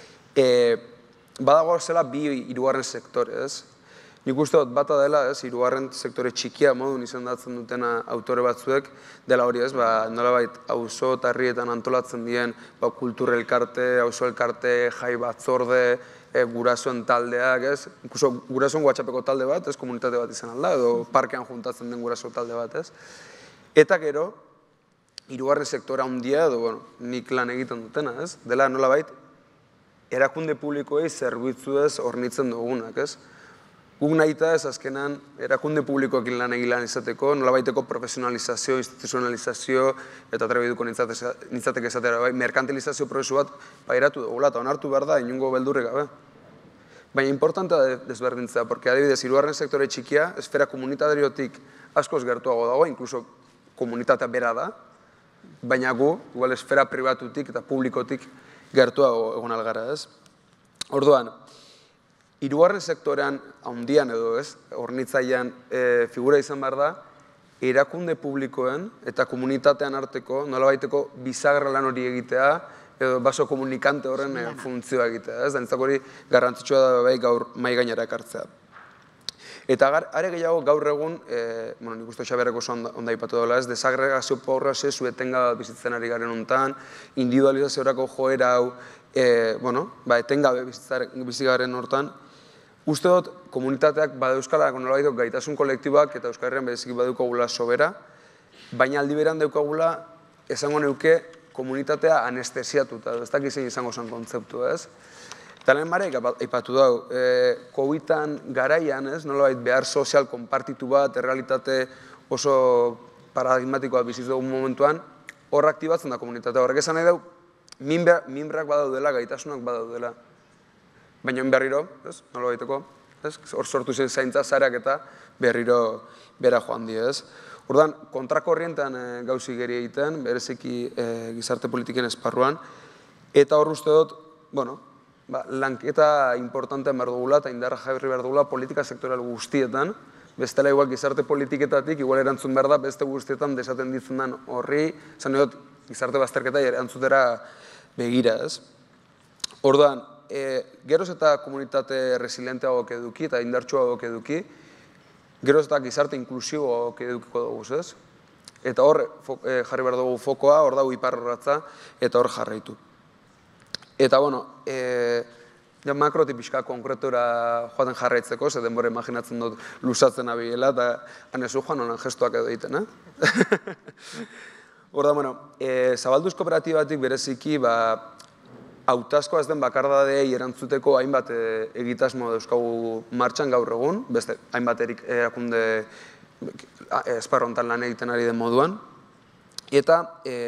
badago zela bi hirugarren sektore, ez? Nik uste dut bata dela, ez, hirugarren sektore txikia modun izendatzen dutena autore batzuek, dela hori ez, nolabait auzo eta herrietan antolatzen dien kultur elkarte, auzo elkarte, jai batzorde, gurasoen taldeak, ez, inkluso gurasoen WhatsAppeko talde bat, ez, komunitate bat izan alda, edo parkean juntatzen den guraso talde bat, ez. Eta gero, hirugarren sektore handia, edo, bueno, nik lan egiten dutena, ez, dela nolabait, erakunde publikoei zerbitzu ez hornitzen dugunak, ez. Guk nahita ez azkenan erakunde publikoekin lan egilan izateko, nolabaiteko profesionalizazio, instituzionalizazio, eta trebiduko nintzateke izatera, bai, merkantilizazio prozesu bat pairatu dugula, eta onartu behar da, inungo beldurrik gabe. Baina importantea desberdintzea, porque adibidez, hirugarren sektore txikia, esfera komunitariotik askoz gertuago dago, inkluso komunitatea bera da, baina gu, igual esfera pribatutik eta publikotik gertuago egon algara, ez? Orduan, hirugarren sektorean handian edo ez, hornitzailean figura izan behar da, erakunde publikoen eta komunitatean arteko nolabaiteko bisagra lan hori egitea edo baso komunikante horren funtzioa egitea. Da nintzako hori garrantzitsua da bai gaur mai gainera ekartzea. Eta are gehiago gaur egun, nik uste Xaberreko oso ondo aipatu dela ez, desagregazio porrazio etenga bizitzen ari garen hontan, individualizaziorako joera hau, etengabe bizi garen hortan, uste dut, komunitateak bada euskalak nolabait gaitasun kolektibak eta Euskal Herrian bereziki badukagula sobera, baina aldi beran daukagula esango neuke komunitatea anestesiatuta, ez dakit zein izango zen kontzeptu, ez? Eta lehen marek, aipatu dau, covidan garaian, ez, nolabait behar sozial konpartitu bat, errealitate oso paradigmatikoa biziz dugun momentuan, hor aktibatzen da komunitatea. Horrek esan nahi dau, minbrak badaudela, gaitasunak badaudela. Baina berriro, nolabaiteko, hor sortu zen zaintza zareak eta berriro bera joan di, ez. Orduan, kontrako horrientan gauzi geri egiten, bereziki gizarte politiken esparruan, eta hor uste dut, bueno, lanketa importantean behar dugula eta indarra jarri behar dugula politika sektorial guztietan, bestela igual gizarte politiketatik, igual erantzun behar da, beste guztietan desaten ditzen den horri, zan dut, gizarte bazterketa erantzutera begira, ez. Orduan, geroz eta komunitate resilienteagoak eduki eta indartsuagoak eduki, geroz eta gizarte inklusiboagoak edukiko dugu, ez? Eta hor jarri behar dugu fokoa, hor dago iparrorratza, eta hor jarraitu. Eta, bueno, makrotik pixka konkretura joaten jarraitzeko, ze denbora imaginatzen dut lusatzen abiela, eta hanezu joan honan gestuak edo egiten, eh? Hor da, bueno, Zabalduz kooperatibatik bereziki, ba, hautazkoa ez den bakardadei erantzuteko hainbat egitasmo dauzkagu martxan gaur egun, beste hainbat erakunde esparrontan lan egiten ari den moduan. Eta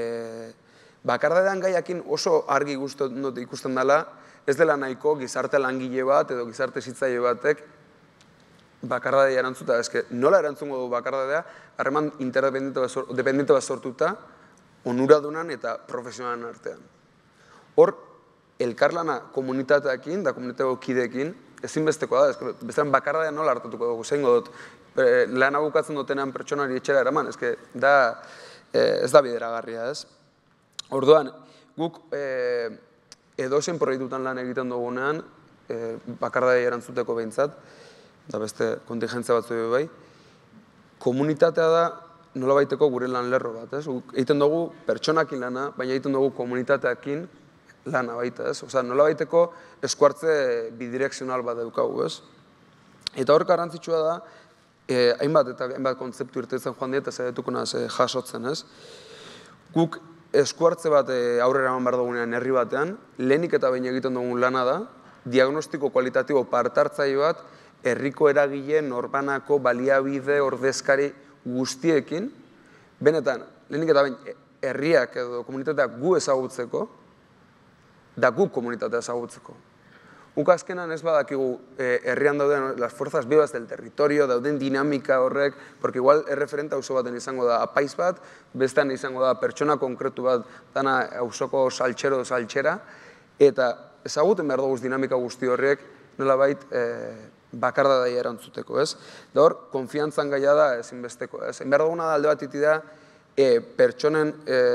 bakardadean gaiakin oso argi ikusten dela, ez dela nahiko gizarte langile bat edo gizarte zitzaile batek bakardadea erantzuta. Ez nola erantzungo du bakardadea, harreman interdependente bat sortuta, onuradunan eta profesionalen artean. Hor, elkarlana komunitateakin, da komunitateko kideekin, ezinbestekoa da, bestean bakardadea nola hartatuko dugu, zeingo dut, lan abukatzen dutenean pertsonari etxera eraman, ez da bideragarria, ez? Orduan, guk edozein proiektutan lan egiten dugunean, bakardadea erantzuteko behintzat, eta beste kontingentzia batzu bai, komunitatea da nola baiteko gure lan lerro bat, ez? Egiten dugu pertsonakin lana, baina egiten dugu komunitateakin lana baita, ez? Osa, nola baiteko eskuartze bidirekzional bat daukagu, ez? Eta hor garrantzitsua da, hainbat eta hainbat kontzeptu irtetzen joan diet, ez edetuko naz jasotzen, ez? Guk eskuartze bat aurrera eman behar dugunean herri batean, lehenik eta behin egiten dugun lana da, diagnostiko kualitatibo partartzaile bat, herriko eragile, norbanako, baliabide, ordezkari guztiekin, benetan, lehenik eta behin herriak edo komunitateak gu ezagutzeko, da gu komunitatea ezagutzeko. Guk azkenan ez badakigu herrian dauden las fuerzas vivas del territorio, dauden dinamika horrek, porque igual erreferente auzo baten izango da apaiz bat, bestean izango da pertsona konkretu bat, dana auzoko saltxero saltxera, eta ezaguten behar dugu dinamika guzti horrek nolabait bakarda daia erantzuteko, ez? Da hor, konfiantzan gaia da ezinbesteko, ez? Behar duguna da alde bat iti da pertsonen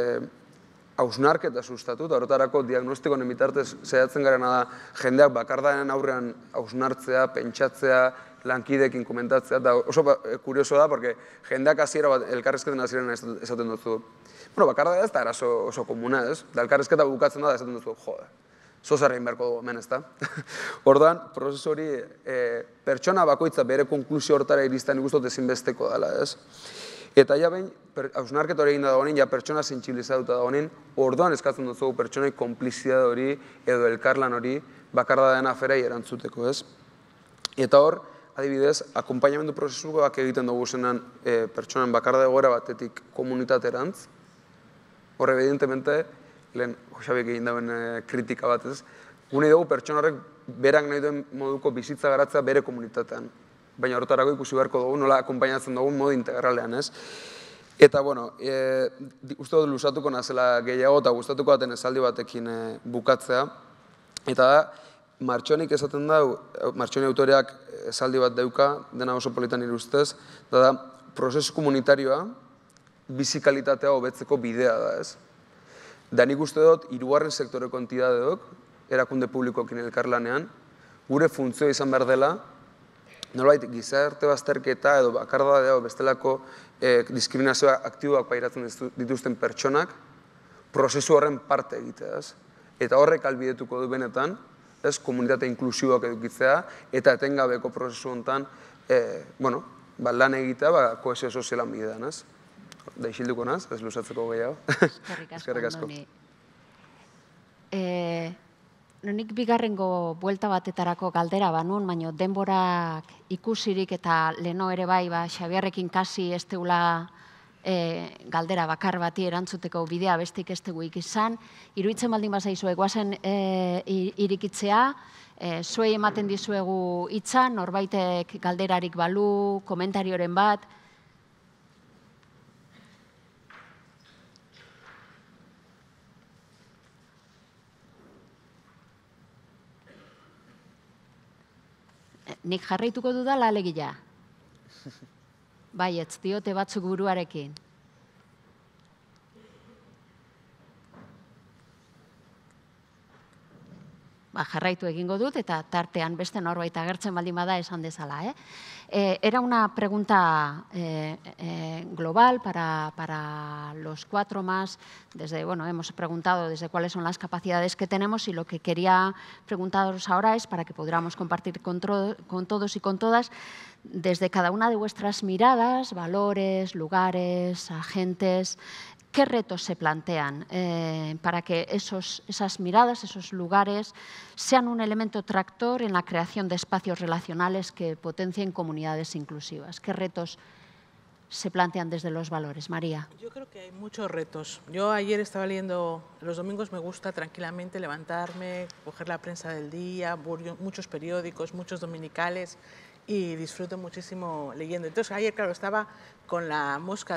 hausnarketa sustatu, eta horretarako diagnostikoen bitartez zehatzen garena da jendeak bakardaren aurrean hausnartzea, pentsatzea, lankideekin komentatzea, eta oso kurioso da, porque jendeak hasiera bat, elkarrezketen hasieran esaten dutzu. Bueno, bakarda ez da arazo oso komuna, ez? Da elkarrezketa bukatzen da, esaten dutzu, jode, zozara egin beharko dugu hemen, ez da? Orduan, prozesu hori pertsona bakoitza bere konklusio hortara iristen ikustot ezinbesteko dela, ez? Eta ja behin, hausnarketa hori egin da dagoenin, ja pertsona sentsibilizatuta dagoenin, orduan eskatzen dut zugu pertsonai konplizidade hori edo elkarlan hori bakarda den aferai erantzuteko, ez? Eta hor, adibidez, akompainamendu prozesuak egiten dugu zenan pertsonen bakarda egoera batetik komunitaterantz. Hor, evidentemente, lehen Xabik egin dauen kritika bat, ez? Gune dugu pertsona horrek berak nahi duen moduko bizitza garatzea bere komunitatean. Baina horretarako ikusi beharko dugu, nola akompainatzen dugu modu integralean, ez? Eta, bueno, uste dut luzatuko nazela gehiago eta gustatuko daten esaldi batekin bukatzea. Eta da, Martxonik esaten da, Martxoni autoreak esaldi bat dauka, dena oso politan irustez, da da, prozesu komunitarioa bizikalitatea hobetzeko bidea da, ez? Da nik uste dut, hirugarren sektoreko entidadeok, erakunde publikoekin elkarlanean, gure funtzioa izan behar dela, nolabait gizarte bazterketa edo bakardadea edo bestelako diskriminazioa aktiboak pairatzen dituzten pertsonak prozesu horren parte egitea, ez? Eta horrek ahalbidetuko du benetan, ez, komunitate inklusiboak edukitzea eta etengabeko prozesu honetan, bueno, lan egitea kohesio sozialan bidean, ez? Da isilduko naz, ez luzatzeko gehiago. Eskerrik asko, Andoni. Nik bigarrengo buelta batetarako galdera banun, baina denborak ikusirik eta leno ere bai, Xabierrekin kasi ez teula galdera bakar bati erantzuteko bidea bestik ez tegu ikizan. Iruitzen baldin bazaizue, guazen irikitzea, zuei ematen dizuegu hitza, norbaitek galderarik balu, komentarioren bat. Nik jarraituko dudala alegia. Bai, ez diote batzuk buruarekin. Jarraitu egingo dut eta tartean beste norbait agertzen baldin bada esan dezala. Era una pregunta global para los cuatro más. Desde, bueno, hemos preguntado desde cuáles son las capacidades que tenemos y lo que quería preguntaros ahora es para que podamos compartir con todos y con todas desde cada una de vuestras miradas, valores, lugares, agentes. ¿Qué retos se plantean eh, para que esos, esas miradas, esos lugares, sean un elemento tractor en la creación de espacios relacionales que potencien comunidades inclusivas? ¿Qué retos se plantean desde los valores? María. Yo creo que hay muchos retos. Yo ayer estaba leyendo, los domingos me gusta tranquilamente levantarme, coger la prensa del día, muchos periódicos, muchos dominicales, y disfruto muchísimo leyendo. Entonces ayer, claro, estaba con la mosca de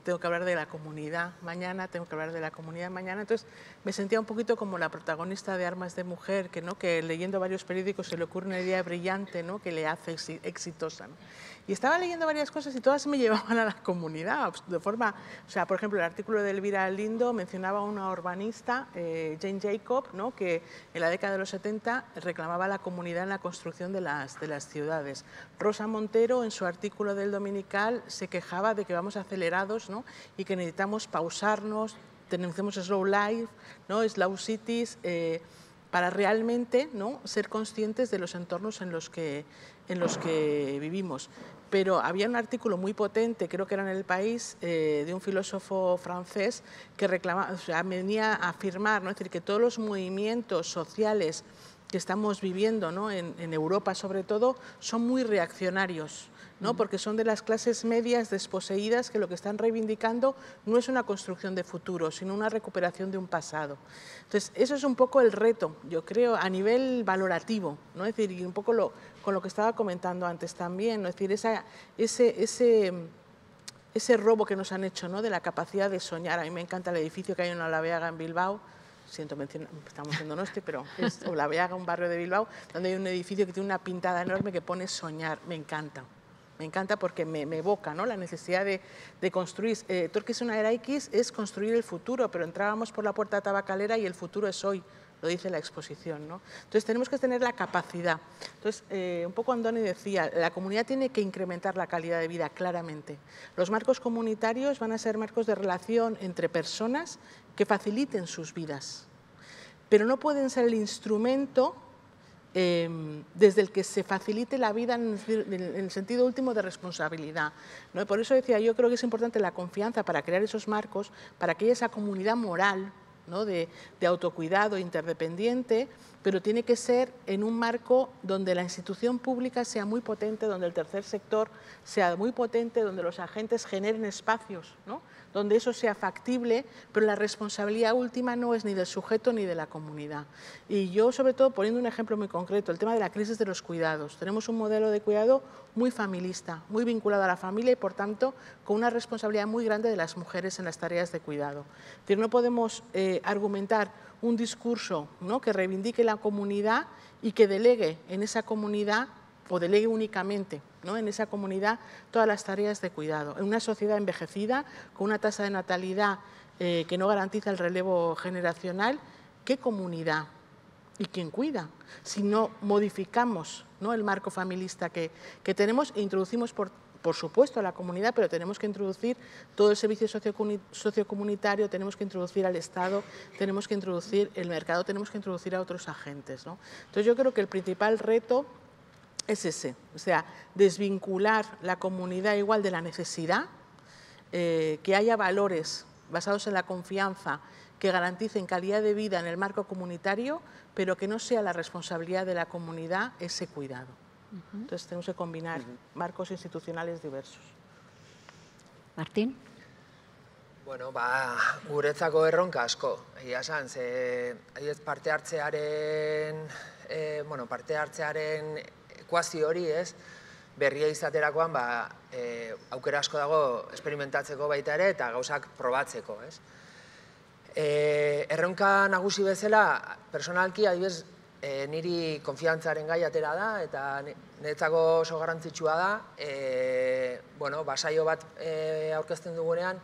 tengo que hablar de la comunidad mañana, tengo que hablar de la comunidad mañana. Entonces me sentía un poquito como la protagonista de Armas de Mujer, que, ¿no? que leyendo varios periódicos se le ocurre una idea brillante, ¿no? que le hace exitosa, ¿no? Y estaba leyendo varias cosas y todas me llevaban a la comunidad, de forma, o sea, por ejemplo, el artículo de Elvira Lindo mencionaba a una urbanista, eh, Jane Jacob, ¿no? que en la década de los setenta reclamaba la comunidad en la construcción de las, de las ciudades. Rosa Montero, en su artículo del Dominical, se quejaba de que vamos acelerados, ¿no? y que necesitamos pausarnos, tenemos slow life, ¿no? slow cities, eh, para realmente, ¿no? ser conscientes de los entornos en los que, en los que vivimos. Pero había un artículo muy potente, creo que era en El País, eh, de un filósofo francés que reclamaba, o sea, venía a afirmar, ¿no? es decir, que todos los movimientos sociales que estamos viviendo, ¿no? en, en Europa sobre todo, son muy reaccionarios, ¿no? porque son de las clases medias desposeídas que lo que están reivindicando no es una construcción de futuro, sino una recuperación de un pasado. Entonces, eso es un poco el reto, yo creo, a nivel valorativo, ¿no? es decir, y un poco lo, con lo que estaba comentando antes también, ¿no? es decir, esa, ese, ese, ese robo que nos han hecho, ¿no? de la capacidad de soñar. A mí me encanta el edificio que hay en Olabeaga, en Bilbao, siento mencionar, estamos haciendo Donosti, pero es Olabeaga, un barrio de Bilbao, donde hay un edificio que tiene una pintada enorme que pone soñar, me encanta. Me encanta porque me, me evoca, ¿no? la necesidad de, de construir. Eh, Torkizuna Eraikiz es construir el futuro, pero entrábamos por la puerta tabacalera y el futuro es hoy, lo dice la exposición, ¿no? Entonces tenemos que tener la capacidad. Entonces, eh, un poco Andoni decía, la comunidad tiene que incrementar la calidad de vida, claramente. Los marcos comunitarios van a ser marcos de relación entre personas que faciliten sus vidas, pero no pueden ser el instrumento Eh, desde el que se facilite la vida en el sentido último de responsabilidad, ¿no? Por eso decía, yo creo que es importante la confianza para crear esos marcos, para que haya esa comunidad moral, ¿no? de, de autocuidado interdependiente, pero tiene que ser en un marco donde la institución pública sea muy potente, donde el tercer sector sea muy potente, donde los agentes generen espacios, ¿no? donde eso sea factible, pero la responsabilidad última no es ni del sujeto ni de la comunidad. Y yo, sobre todo, poniendo un ejemplo muy concreto, el tema de la crisis de los cuidados. Tenemos un modelo de cuidado muy familista, muy vinculado a la familia y, por tanto, con una responsabilidad muy grande de las mujeres en las tareas de cuidado. Es decir, no podemos eh, argumentar un discurso, ¿no? que reivindique la comunidad y que delegue en esa comunidad o delegue únicamente, ¿no? en esa comunidad todas las tareas de cuidado. En una sociedad envejecida, con una tasa de natalidad eh, que no garantiza el relevo generacional, ¿qué comunidad? ¿Y quién cuida? Si no modificamos, ¿no? el marco familista que, que tenemos e introducimos, por, por supuesto, a la comunidad, pero tenemos que introducir todo el servicio sociocomunitario, tenemos que introducir al Estado, tenemos que introducir el mercado, tenemos que introducir a otros agentes, ¿no? Entonces, yo creo que el principal reto es ese, o sea, desvincular la comunidad igual de la necesidad, eh, que haya valores basados en la confianza que garanticen calidad de vida en el marco comunitario, pero que no sea la responsabilidad de la comunidad ese cuidado. Uh-huh. Entonces tenemos que combinar uh-huh. marcos institucionales diversos. Martín? Bueno, ba, guretzako erronka asko, egia esan, ze parte hartzearen, eh, bueno, parte hartzearen ekuazio hori, ez, berria izaterakoan, ba, e, aukera asko dago esperimentatzeko baita ere eta gauzak probatzeko, ez. E, erronka nagusi bezala, personalki, adibidez, e, niri konfiantzaren gai atera da, eta niretzako oso garrantzitsua da, e, bueno, ba, saio bat e, aurkezten dugunean,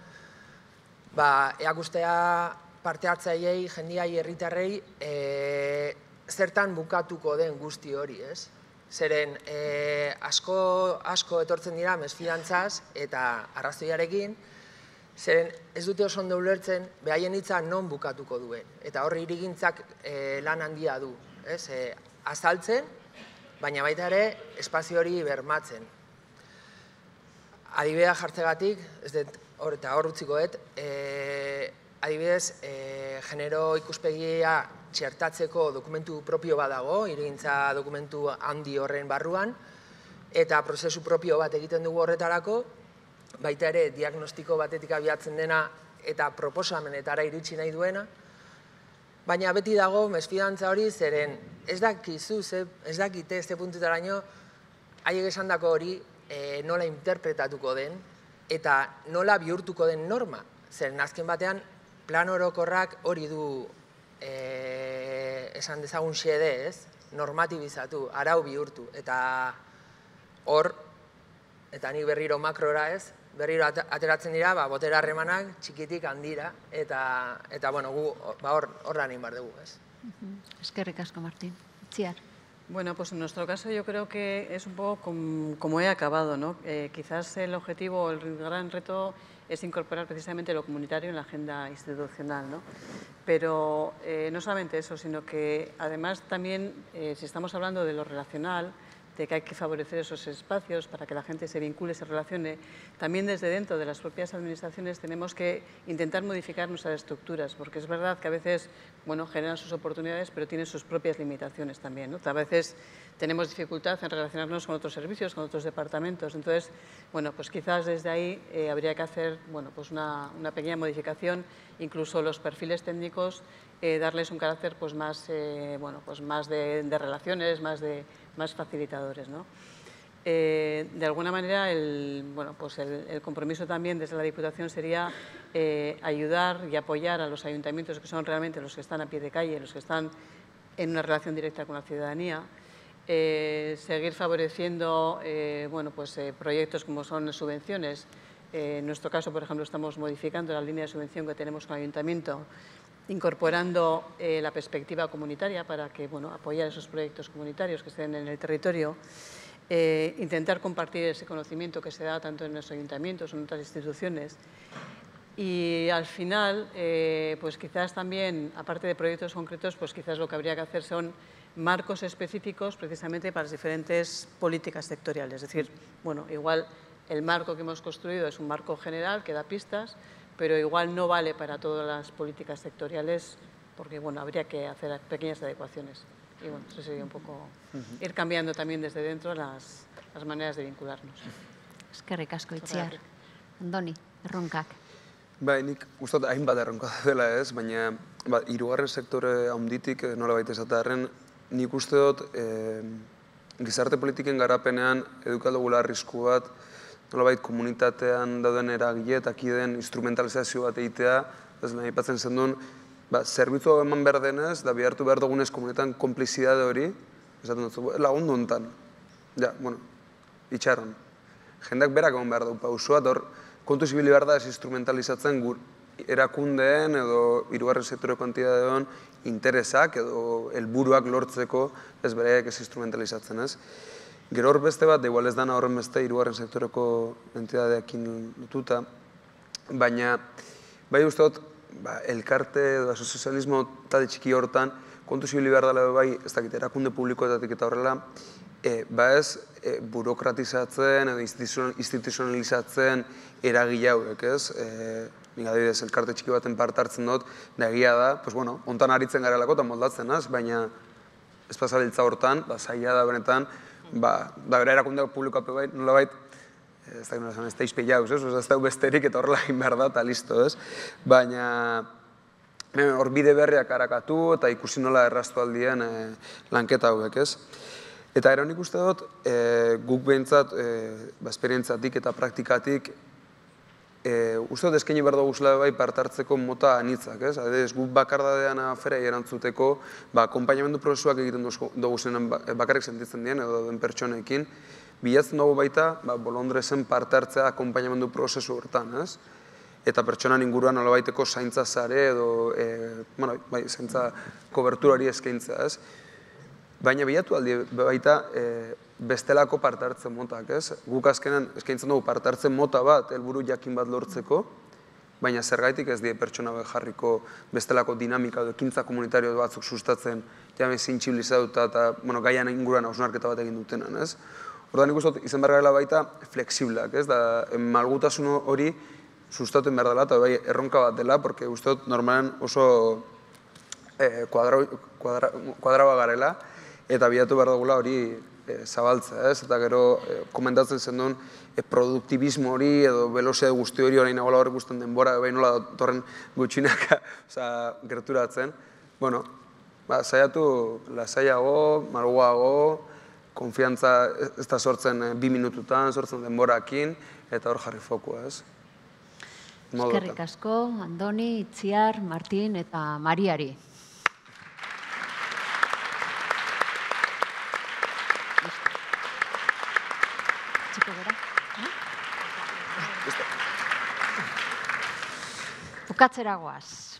ba, eakustea parte hartzaileei, jendiai, herritarrei, e, zertan bukatuko den guzti hori, ez? Zeren, eh, asko, asko etortzen dira mesfidantzaz eta arrazoiarekin, zeren ez dute oso ondo ulertzen behaien hitza non bukatuko duen. Eta horri irigintzak eh, lan handia du, ez? Eh, azaltzen, baina baita ere espazio hori bermatzen. Adibidea jartzegatik, ez dut, hor eta hor utzikoet, eh, adibidez, eh, genero ikuspegia txertatzeko dokumentu propio bat dago, irigintza dokumentu handi horren barruan, eta prozesu propio bat egiten dugu horretarako, baita ere diagnostiko batetik abiatzen dena eta proposamenetara iritsi nahi duena, baina beti dago mesfidantza hori zeren ez dakizu, ez dakite, ze puntutaraino, haiek esandako hori nola interpretatuko den, eta nola bihurtuko den norma. Zer, azken batean, plan orokorrak hori du esan dezagun xede, ez? Normatibizatu, arau bihurtu, eta hor, eta nik berriro makrora ez, berriro ateratzen dira, botera harremanak txikitik handira, eta, bueno, gu hor lan egin behar dugu, ez? Eskerrik asko, Martín. Itziar. Bueno, pues en nuestro caso yo creo que es un poco como he acabado, ¿no? Quizás el objetivo, el gran reto es incorporar precisamente lo comunitario en la agenda institucional, ¿no? Pero no solamente eso, sino que además también, si estamos hablando de lo relacional, de que hay que favorecer esos espacios para que la gente se vincule, se relacione, también desde dentro de las propias administraciones tenemos que intentar modificar nuestras estructuras, porque es verdad que a veces, bueno, generan sus oportunidades, pero tienen sus propias limitaciones también, ¿no? A veces tenemos dificultad en relacionarnos con otros servicios, con otros departamentos. Entonces, bueno, pues quizás desde ahí eh, habría que hacer, bueno, pues una, una pequeña modificación, incluso los perfiles técnicos, eh, darles un carácter pues más, eh, bueno, pues más de, de relaciones, más, de, más facilitadores, ¿no? Eh, de alguna manera, el, bueno, pues el, el compromiso también desde la Diputación sería eh, ayudar y apoyar a los ayuntamientos que son realmente los que están a pie de calle, los que están en una relación directa con la ciudadanía, eh, seguir favoreciendo eh, bueno, pues, eh, proyectos como son subvenciones. Eh, en nuestro caso, por ejemplo, estamos modificando la línea de subvención que tenemos con el Ayuntamiento, incorporando eh, la perspectiva comunitaria para que, bueno, apoyar esos proyectos comunitarios que estén en el territorio. Eh, intentar compartir ese conocimiento que se da tanto en los ayuntamientos o en otras instituciones. Y al final, eh, pues quizás también, aparte de proyectos concretos, pues quizás lo que habría que hacer son marcos específicos precisamente para las diferentes políticas sectoriales. Es decir, bueno, igual el marco que hemos construido es un marco general que da pistas, pero igual no vale para todas las políticas sectoriales porque, bueno, habría que hacer pequeñas adecuaciones. Y bueno, eso sería un poco uh-huh. ir cambiando también desde dentro las, las maneras de vincularnos. Eskerrik asko, Itziar. Andoni, erronkak. Bai, nik uste dut hainbat erronka dela ez, baina ba, hirugarren sektore handitik nolabait esatearren, nik uste dut eh, gizarte politiken garapenean edukaldugula arrisku bat, nolabait komunitatean dauden eragile eta kideen instrumentalizazio bat egitea, ez lehen aipatzen zen duen, Ba, zerbitzu eman behar denez, da bihartu behar dugunez komunetan konplizidade hori, esaten dut, lagundu hontan. Ja, bueno, itxarron. Jendeak berak egon behar dugu pausua, eta hor, kontu zibili behar da ez instrumentalizatzen gur erakundeen edo hirugarren sektoreko entidadeon interesak edo helburuak lortzeko ez bereak ez instrumentalizatzen, ez? Gero hor beste bat, igual ez dana horren beste hirugarren sektoreko entidadeekin lotuta, baina, bai uste dut, Ba, elkarte edo sozialismo talde txiki hortan, kontu zibili behar dela bai, ez dakit, erakunde publikoetatik eta horrela, e, ba ez e, burokratizatzen edo instituzionalizatzen eragile hauek, ez? E, nik adibidez, elkarte txiki baten parte hartzen dut, da egia da, pues bueno, ontan aritzen garelako eta moldatzen, az? Baina ez pasabiltza hortan, ba, zaila da benetan, ba, da bera erakunde publikoa bai, nola bait, ez da gino esan, ez da izpilauz, ez da besterik eta horrela egin behar da, eta listo, ez? Baina, hor bide berriak harakatu eta ikusi nola erraztu aldien lanketa hauek, ez? Eta ero nik uste dut, guk behintzat, esperientzatik eta praktikatik, uste dut eskaini behar duguzela bai partartzeko mota anitzak, ez? Adez, guk bakardadean aferei erantzuteko, akompainamendu prozesuak egiten duguzenan bakarrik sentitzen dien, edo den pertsonekin, bilatzen dugu baita, bolondrezen parte hartzea akompainamendu prozesu hortan, ez? Eta pertsonan inguruan nolabaiteko zaintza zare edo, bueno, bai, zaintza koberturari eskaintzea, ez? Baina bilatu aldi baita bestelako parte hartzen motak, ez? Guk azkenan eskaintzen dugu parte hartzen mota bat, helburu jakin bat lortzeko, baina zergaitik ez die pertsona jarriko bestelako dinamika edo ekintza komunitario batzuk sustatzen, jame zintxibilizatuta eta, bueno, gaian inguruan hausnarketa bat egin dutenan, ez? Ordan nik uste izan behar garela baita fleksibleak, ez? Da, malgutasun hori sustatzen behar dela eta bai erronka bat dela, porque uste dut normalen oso kuadraua garela eta bilatu behar dugula hori zabaltza, ez? Eta gero komentatzen zen duen produktibismo hori edo velozia guzti hori orain nagoela horrek guztien denbora, bai nola torren gutxinaka gerturatzen. Bueno, saiatu lasaiago, malguago, konfiantza ez da sortzen bi minututan, sortzen denborakin, eta hor jarri fokua, ez? Eskerrik asko, Andoni, Itziar, Martin eta Mariari. Txiko gara? Bukatzera goaz.